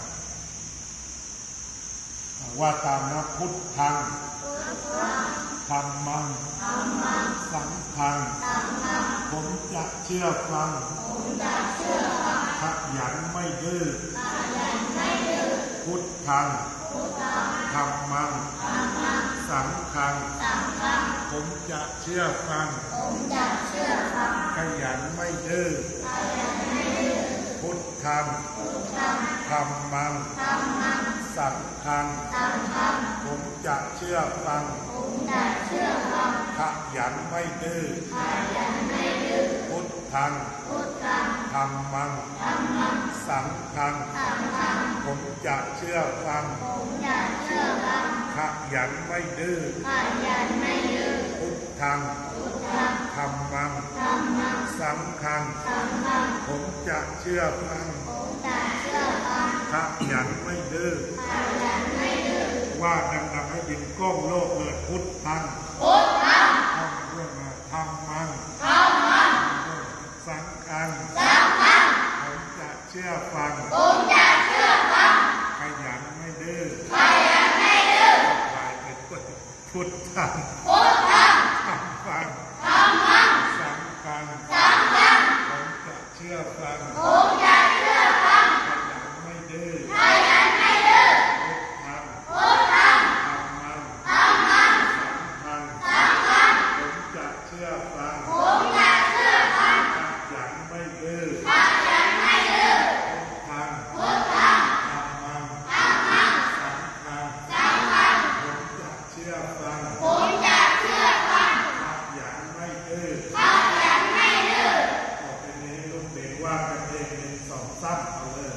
ว่าตามนะพุทธังธัมมังสังฆังผมจะเชื่อฟังขยันไม่ดื้อพุทธังธัมมังสังฆังผมจะเชื่อฟังขยันไม่ดื้อพุทธังธัมมังสังฆังผมจะเชื่อฟังขยันไม่ดื้อพุทธังธัมมังสังฆังผมจะเชื่อฟังขยันไม่ดื้อพุทธังธัมมังสังฆังผมจะเชื่อฟังขยันไม่ดื้อว่าดังๆให้ยินก้องโลกเลยพุทธังท่องเรื่องมาธัมมังสังฆังผมจะเชื่อฟังขยันไม่ดื้อกลายเป็นพุทธังธัมมังสังฆังผมจะเชื่อฟังขยันไม่ดื้อพุทธังธัมมังสังฆังผมจะเชื่อฟังขยันไม่ดื้อพุทธังธัมมังสังฆังผมจะเชื่อฟังขยันไม่ดื้อต่อไปนี้ลูกเด็กว่ากันเองเป็นสองสั้นเอาเลย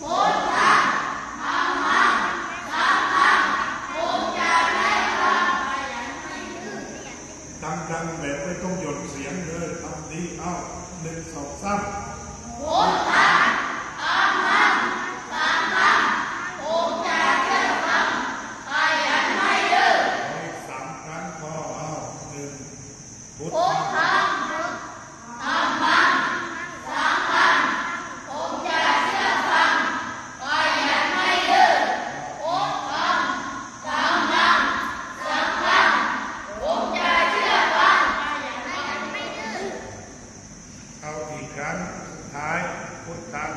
ดังๆแบบไม่ต้องหยุดเสียงเลยทำดีเอา1 2 33 ครั้งพอเอา1พุทธังเอาอีกครั้งสุดท้ายพุทธัง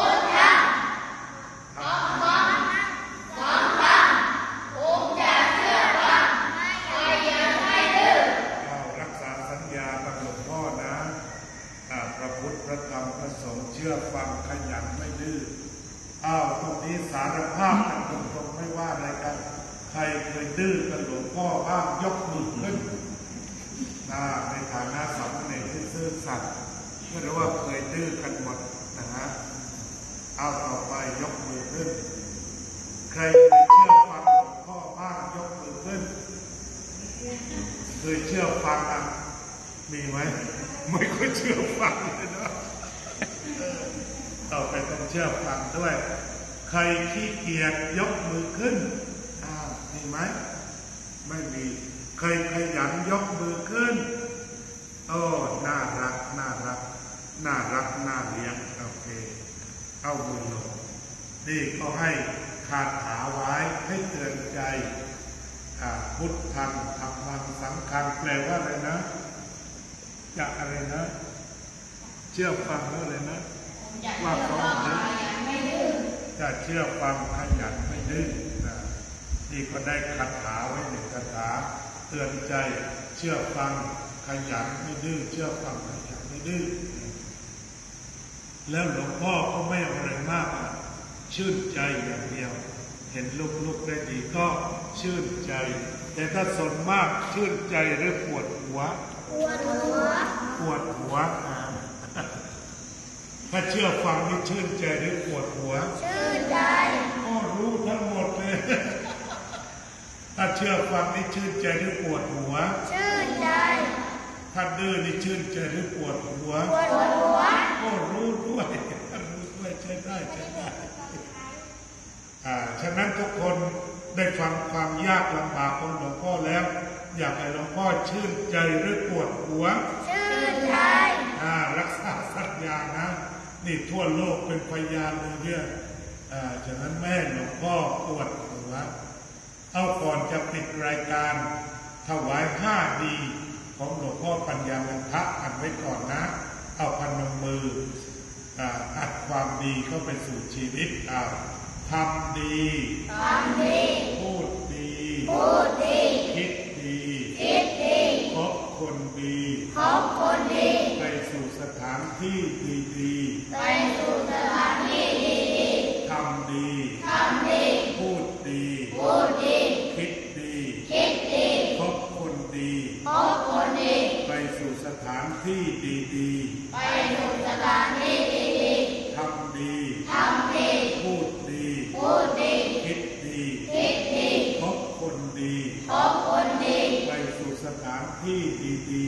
รักษาสัญญากับหลวงพ่อนะพระพุทธพระธรรมพระสงฆ์เชื่อฟังขยันไม่ดื้อตรงนี้สารภาพกันตรงๆไม่ว่าอะไรกันใครเคยดื้อกับหลวงพ่อบ้างยกมือขึ้นในฐานะสามเณรที่ซื่อสัตย์ไม่รู้ว่าเคยดื้อกันหมดนะฮะต่อไปยกมือขึ้นใครเคยเชื่อฟังหลวงพ่อบ้างยกมือขึ้นเคยเชื่อฟังมีไหมไม่ค่อยเชื่อฟังเลยนะต่อไปต้องเชื่อฟังด้วยใครขี้เกียจยกมือขึ้นมีไหมไม่มีเคยขยันยกมือขึ้นน่ารักน่าเลี้ยงโอเคเอามือลงนี่ก็ให้คาถาไว้ให้เตือนใจพุทธังธัมมังสังฆังแปลว่าอะไรนะจะอะไรนะเชื่อฟังแล้วเลยนะว่าเขาจะเชื่อฟังขยันไม่ดื้อนี่ก็ได้คาถาไว้1 คาถาเตือนใจเชื่อฟังขยันไม่ดื้อเชื่อฟังขยันไม่ดื้อแล้วหลวงพ่อก็ไม่อะไรมากชื่นใจอย่างเดียวเห็นลูกๆได้ดีก็ชื่นใจแต่ถ้าส่วนมากชื่นใจหรือปวดหัวถ้าเชื่อฟังนี่ชื่นใจหรือปวดหัวชื่นใจก็รู้ทั้งหมดเลย ถ้าเชื่อฟังนี่ชื่นใจหรือปวดหัวชื่นใจถ้าดื้อนี่ชื่นใจหรือปวดหัวปวดหัวก็รู้ด้วยรู้ด้วยใช่ได้ฉะนั้นทุกคนได้ฟังความยากลำบากของหลวงพ่อแล้วอยากให้หลวงพ่อชื่นใจหรือปวดหัวชื่นใจรักษาสัญญานะนี่ทั่วโลกเป็นพยานเลยเนี่ยฉะนั้นแม่หลวงพ่อปวดหัวเอาก่อนจะปิดรายการถวาย5 ดีของหลวงพ่อปัญญานันทะอันไว้ก่อนนะเอาพนมมืออัดความดีเข้าไปสู่ชีวิตทำดีพูดดีคิดดีคบคนดีไปสู่สถานที่ดีทำดีพูดดีคิดดีคบคนดีไปสู่สถานที่ดีทำดีพูดดีคิดดีคบคนดีไปสู่สถานที่ดี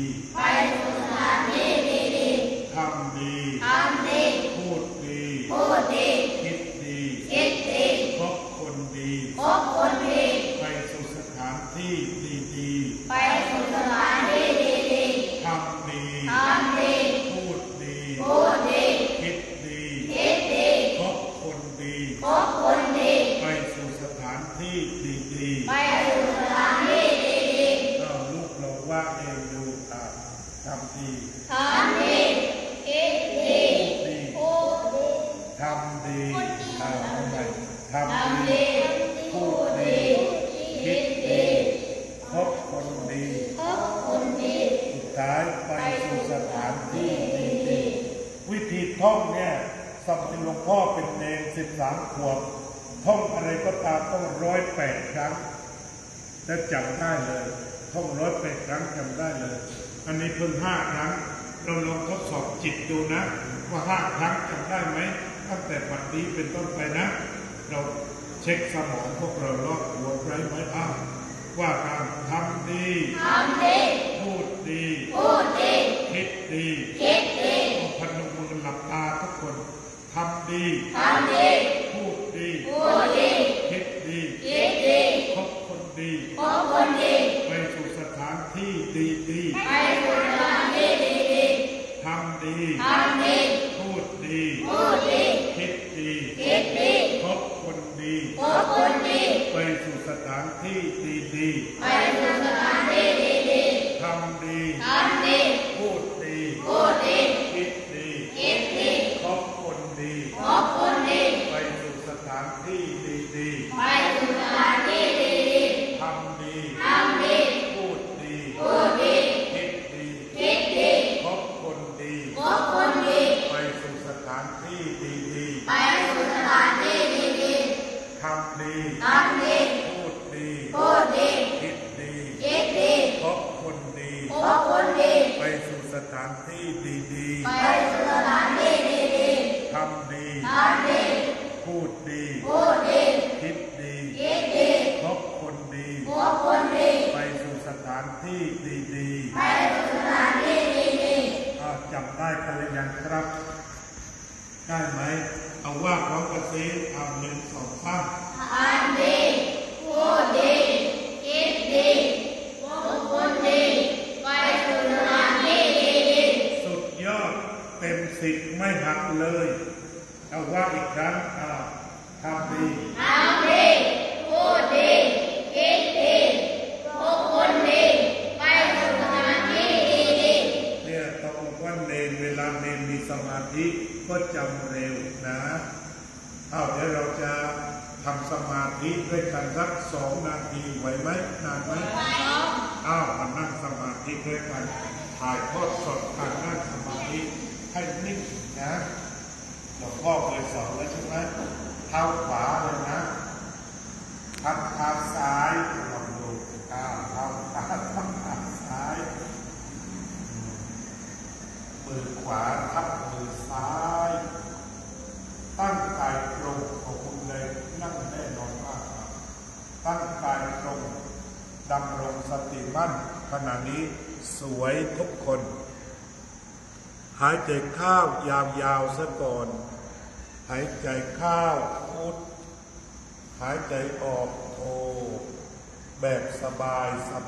ทำดีพูดดีคิดดีคบคนดีไปสู่สถานที่ดีทำดีพูดดีคิดดีคบคนดีไปสู่สถานที่ดีลูกเราว่าเองดูทำดีพูดดีทำดีทำดีพูดดีคิดดีคบคนดีสุดท้ายไปสู่สถานที่ดีวิธีท่องเนี่ยสมัยหลวงพ่อเป็นเนร13 ขวบท่องอะไรก็ตามต้อง108 ครั้งจะจำได้เลยท่อง108 ครั้งจำได้เลยอันนี้เพิ่ง5 ครั้งเราลองทดสอบจิตดูนะว่า5 ครั้งจำได้ไหมตั้งแต่บัดนี้เป็นต้นไปนะเราเช็คสมองพวกเราลอกหัวไรไหมว่าการทำดีพูดดีคิดดีพนมมือหลับตาทุกคนทำดีพูดดีคิดดีคบคนดีไปสู่สถานที่ดีทำดีพูดดีคิดดีคบคนดีไปสู่สถานที่ดีทำดีพูดดีคิดดีคบคนดีไปสู่สถานที่ดีทำดีพูดดีคิดดีคบคนดีไปสู่สถานที่ดีทำดีพูดดีคิดดีคบคนดีไปสู่สถานที่ดีทำดีพูดดีคิดดีคบคนดีไปสู่สถานที่ดีจำได้กันหรือยังครับได้ไหมเอาว่าพร้อมกันสิเอา1 2 3ทำดีพูดดีคิดดีคบคนดีไปสู่สถานที่ดีสุดยอดเต็ม10ไม่หักเลยเอาว่าอีกครั้งทำดีพูดดีคิดดีคบคนดีไปสู่สถานที่ดีเนี่ยต้องว่าเนรเวลาเนรมีสมาธิก็จำเร็วนะเดี๋ยวเราจะทำสมาธิด้วยกันสัก2 นาทีไหวไหมนานไหมมานั่งสมาธิด้วยกันถ่ายทอดสดการนั่งสมาธิให้นิ่งนะหลวงพ่อเคยสอนแล้วใช่ไหมเท้าขวาเลยนะทับเท้าซ้ายลองดูเท้าขวาทับเท้าซ้ายมือขวาทับมือซ้ายติมั่นขณะนี้สวยทุกคนหายใจเข้ายาวๆซะก่อนหายใจเข้าพุทหายใจออกโทแบบสบาย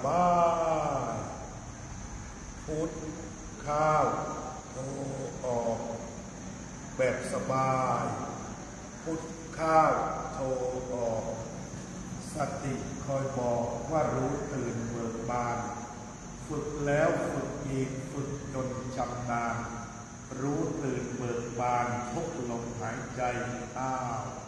พุทเข้าโทออกแบบสบายพุทเข้าโทออกสติคอยบอกว่ารู้ตื่นเบิกบานฝึกแล้วฝึกอีกฝึกจนชำนาญรู้ตื่นเบิกบานทุกลมหายใจเข้า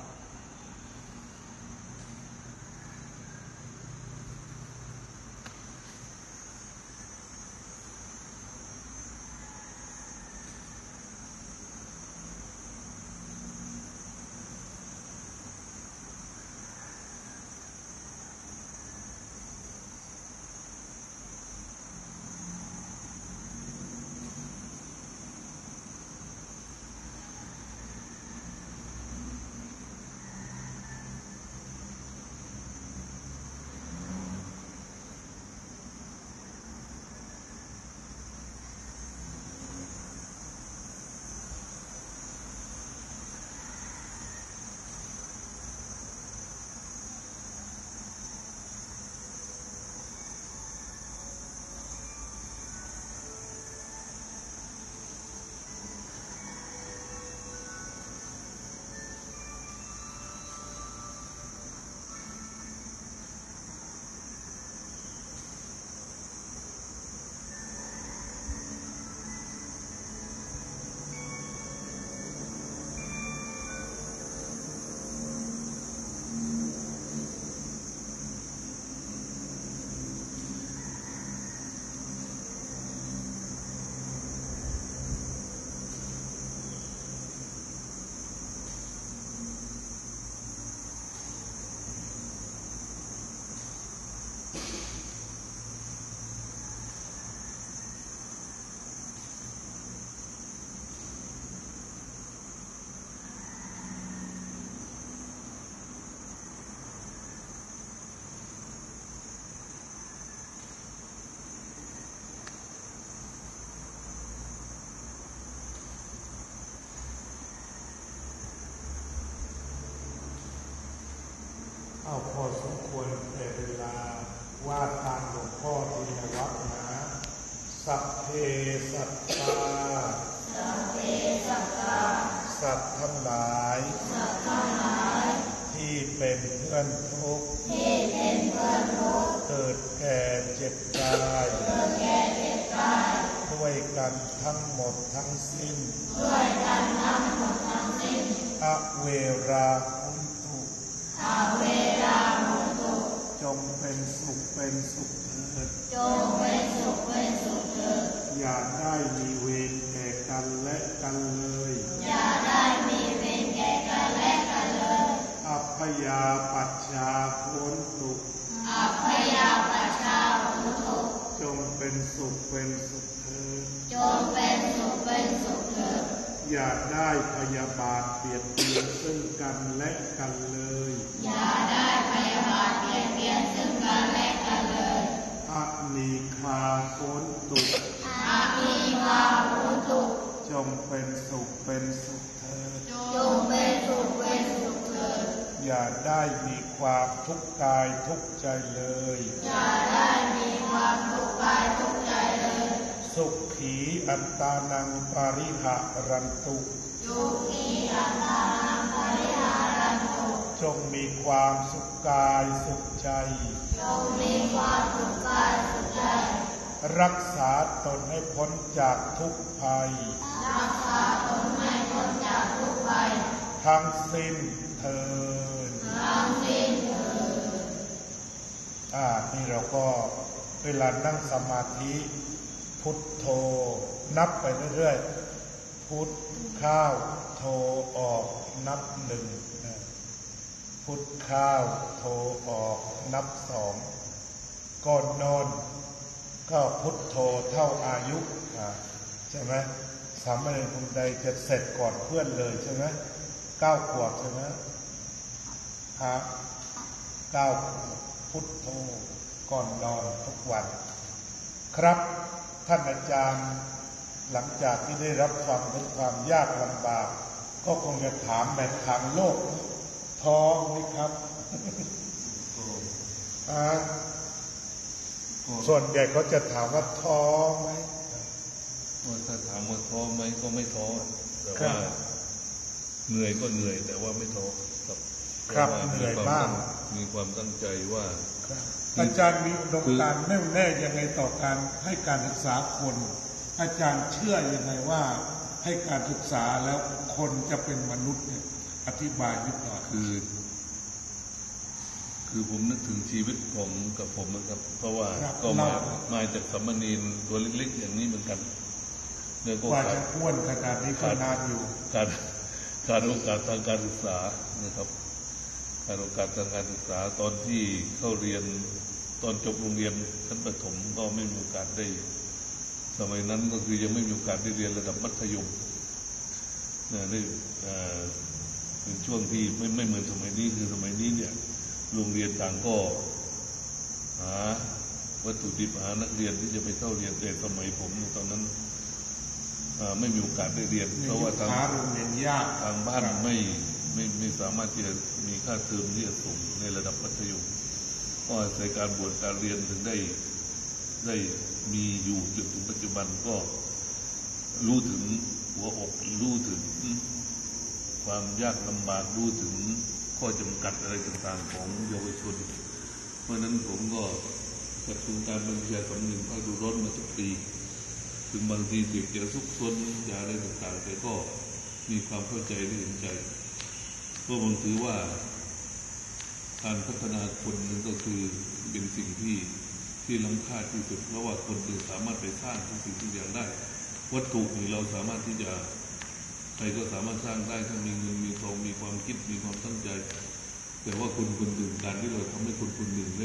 เอาพอสมควรแต่เวลาว่าตามหลวงพ่อที่ในวัดนะสัพเพสัตตาสัตว์ทั้งหลายที่เป็นเพื่อนทุกข์เกิดแก่เจ็บตายด้วยกันทั้งหมดทั้งสิ้นอเวราจงเป็นสุขเป็นสุขเถิดอย่าได้มีเวรแก่กันและกันเลยอัพยาปัชชาพ้นทุกข์จงเป็นสุขเป็นสุขเถิดอย่าได้พยาบาทเบียดเบียนซึ่งกันและกันเลยอนีคาพ้นทุกข์จงเป็นสุขเป็นสุขเถิดอย่าได้มีความทุกข์กายทุกข์ใจเลยสุขีอัตตานังปาริหะรันตุจงมีความสุขกายสุขใจรักษาตนให้พ้นจากทุกภัยทั้งสิ้นเถิดนี่เราก็เวลานั่งสมาธิพุทโธนับไปเรื่อยๆพุทเข้าโธออกนับหนึ่งพุทเข้าโธออกนับสองก่อนนอนก็พุทโธเท่าอายุใช่ไหมสามเณรคนใดจะเสร็จก่อนเพื่อนเลยใช่ไหม9 ขวบใช่ไหม9 ขวบพุทโธก่อนนอนทุกวันครับท่านอาจารย์หลังจากที่ได้รับฟังถึงความยากลำบากก็คงจะถามแบบทางโลกท้อไหมครับ ส่วนใหญ่เขาจะถามว่าท้อไหมถ้าถามว่าท้อไหมก็ไม่ท้อแต่ว่าเหนื่อยก็เหนื่อยแต่ว่าไม่ท้อครับเหนื่อยบ้างมีความตั้งใจว่าอาจารย์มีอุดมการณ์แน่วแน่ยังไงต่อการให้การศึกษาคนอาจารย์เชื่อยังไงว่าให้การศึกษาแล้วคนจะเป็นมนุษย์เนี่ยอธิบายนิดหน่อยคือผมนึกถึงชีวิตผมกับผมนะครับเพราะว่าก็มาจากสามเณรตัวเล็กๆอย่างนี้เหมือนกันกว่าจะอ้วนขนาดนี้ก็นานอยู่การโอกาสทางการศึกษานะครับการโอกาสทางการศึกษาตอนที่เข้าเรียนตอนจบโรงเรียนชั้นประถมก็ไม่มีโอกาสได้สมัยนั้นก็คือยังไม่มีโอกาสได้เรียนระดับมัธยมได้เป็นช่วงที่ไม่เหมือนสมัยนี้คือสมัยนี้เนี่ยโรงเรียนต่างก็หาวัตถุดิบหานักเรียนที่จะไปเข้าเรียนแต่สมัยผมตอนนั้นไม่มีโอกาสได้เรียนเพราะว่าทางโรงเรียนยากทางบ้านไม่สามารถที่จะมีค่าเทอมที่จะสูงในระดับมัธยมก็อาศัยการบวชการเรียนถึงได้มีอยู่จนถึงปัจจุบันก็รู้ถึงหัวอกรู้ถึงความยากลำบากรู้ถึงข้อจำกัดอะไรต่างๆของเยาวชนเพราะนั้นผมก็จัดโครงการบรรพชาสัมพันธ์ภาคฤดูร้อนมาทุกปีถึงบางทีเด็กจะซุกซนอย่าอะไรต่างๆแต่ก็มีความเข้าใจและเห็นใจเพราะผมถือว่าการพัฒนาคนนั้นก็คือเป็นสิ่งที่ล้ำค่าที่สุดเพราะว่าคนหนึ่งสามารถไปสร้างทุกสิ่งทุกอย่างได้วัตถุนี่เราสามารถที่จะใครก็สามารถสร้างได้ถ้ามีเงินมีทองมีความคิดมีความตั้งใจแต่ว่าคนคนหนึ่งการที่เราทำให้คนคนหนึ่ง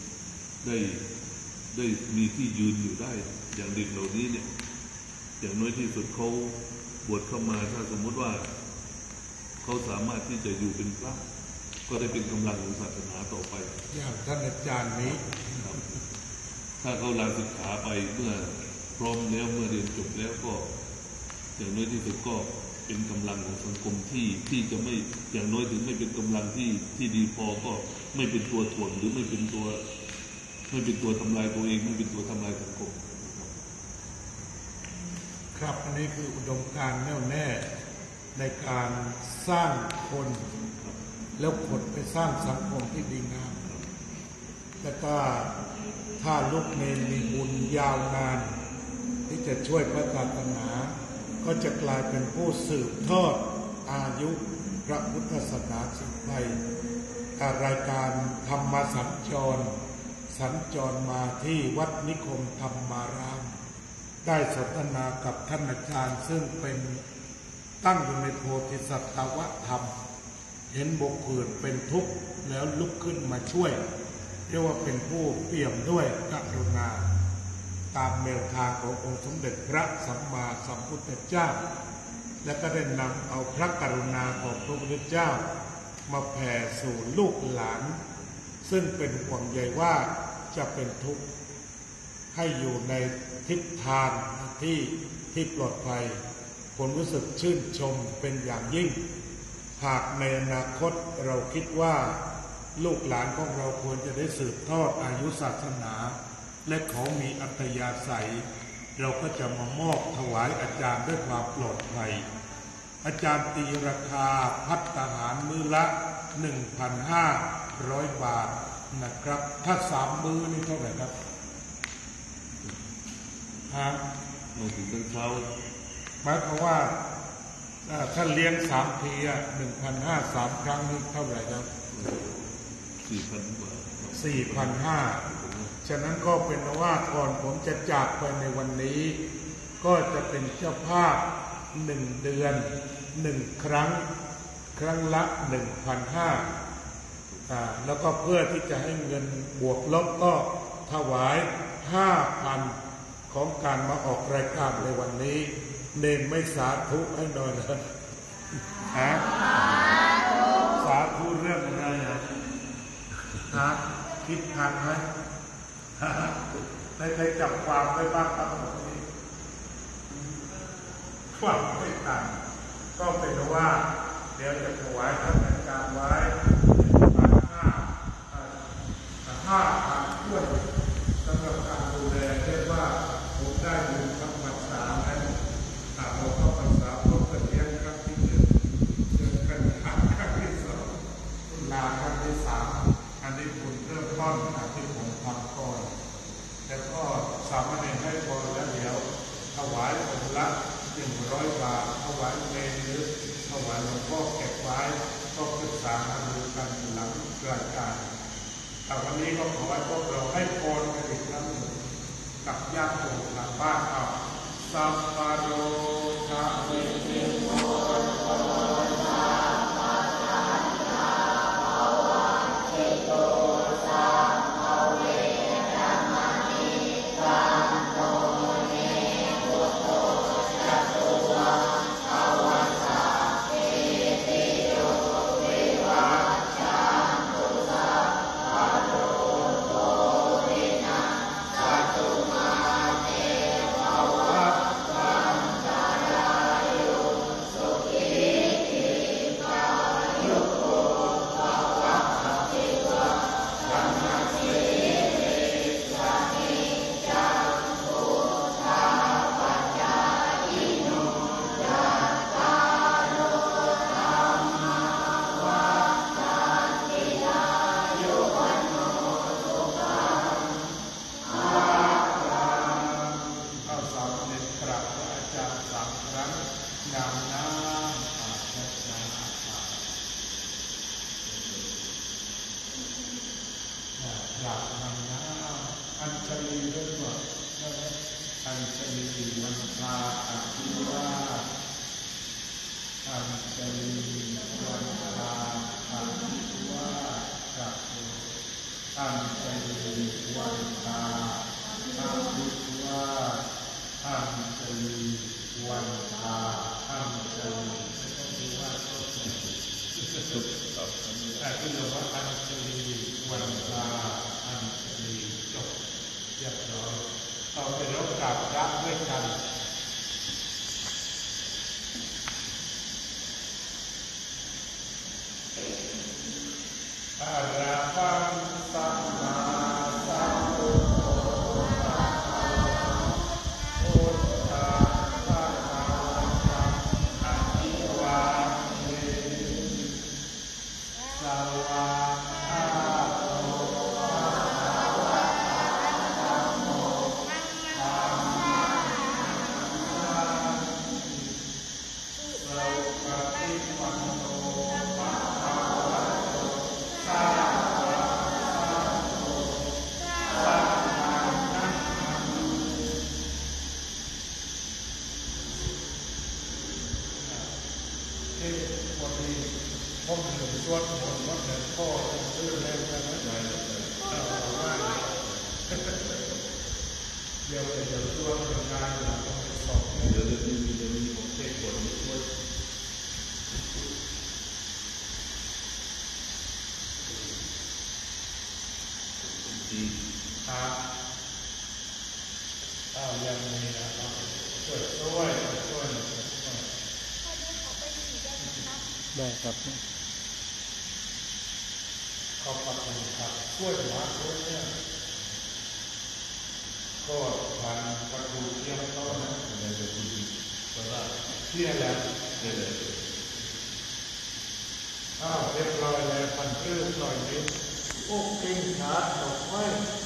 ได้มีที่ยืนอยู่ได้อย่างเด็กเหล่านี้เนี่ยอย่างน้อยที่สุดเขาบวชเข้ามาถ้าสมมติว่าเขาสามารถที่จะอยู่เป็นพระก็ได้เป็นกำลังของศาสนาต่อไปอย่างท่านอาจารย์นี้ถ้าเขาลาศึกษาไปเมื่อพร้อมแล้วเมื่อเรียนจบแล้วก็อย่างน้อยที่สุดก็เป็นกำลังของสังคมที่จะไม่อย่างน้อยถึงไม่เป็นกำลังที่ดีพอก็ไม่เป็นตัวถ่วงหรือไม่เป็นตัวทำลายตัวเองไม่เป็นตัวทำลายสังคมครับอันนี้คืออุดมการณ์แน่วแน่ในการสร้างคนแล้วคนไปสร้างสังคมที่ดีงามแล้วก็ถ้าลูกเนรมีบุญยาวนานที่จะช่วยพระศาสนาก็จะกลายเป็นผู้สืบทอดอายุพระพุทธศาสนาสืบไปรายการธรรมสัญจรมาที่วัดนิคมธรรมารามได้สนทนากับท่านอาจารย์ซึ่งเป็นตั้งอยู่ในโพธิสัตวธรรมเห็นบุคคลเป็นทุกข์แล้วลุกขึ้นมาช่วยเรียกว่าเป็นผู้เปี่ยมด้วยกรุณาตามแนวทางขององค์สมเด็จพระสัมมาสัมพุทธเจ้าและก็ได้นำเอาพระกรุณาของพระพุทธเจ้ามาแผ่สู่ลูกหลานซึ่งเป็นห่วงใยว่าจะเป็นทุกข์ให้อยู่ในทิศทางที่ปลอดภัยผมรู้สึกชื่นชมเป็นอย่างยิ่งหากในอนาคตเราคิดว่าลูกหลานของเราควรจะได้สืบทอดอายุศาสนาและเขามีอัธยาศัยเราก็จะมามอบถวายอาจารย์ด้วยความปลอดภัยอาจารย์ตีราคาภัตตาหารมื้อละ 1,500 บาทนะครับถ้า3 มื้อนี่เท่าไหร่ครับมาถึงตอนเช้าหมายความว่าถ้าเลี้ยง3 ที1,500 3 ครั้งนี่เท่าไหร่ครับ 4,000 กว่า 4,500 ฉะนั้นก็เป็นว่าก่อนผมจะจากไปในวันนี้ก็จะเป็นเจ้าภาพ1 เดือน 1 ครั้งละ 1,500 แล้วก็เพื่อที่จะให้เงินบวกลบก็ถวาย 5,000 ของการมาออกรายการในวันนี้เนนไม่สาธุให้หน่อยเลยสาธุเรื่องอะไรคิดทันไหมในใครจับความไว้บ้างครับตรงนี้ความไม่ต่างก็เป็นว่าเดี๋ยวจะถวายท่านอาจารย์ไว้ห้าพันถ้วยสำหรับการดูแลเรียกว่าผมได้บุญทั้งภาษานั้นเราก็ภาษาพบกันเลี้ยงครั้งที่หนึ่งเจอกันครั้งที่สองลาครั้งที่สามอันนี้บุญเริ่มต้นที่ผมทำก่อนแล้วก็สามเณรให้พรแล้วเดี๋ยวถวายองค์ละ100 บาทถวายเมนหรือถวายหลวงพ่อเก็บไว้ก็ปรึกษาหารือกันหลังรายการแต่วันนี้ก็ขอให้พวกเราให้พรกันอีกครั้งหนึ่งกับญาติโยมทางบ้านเราสัพพะโรชะเวทิโมได้ครับขอบคุณครับช่วยหวานด้วยเนี่ยก็ผ่านประตูเที่ยงก็นะเที่ยงแล้วเรียบร้อยแล้วพันเรื่องหน่อยนิดโอ้เก่งขาดอกไม้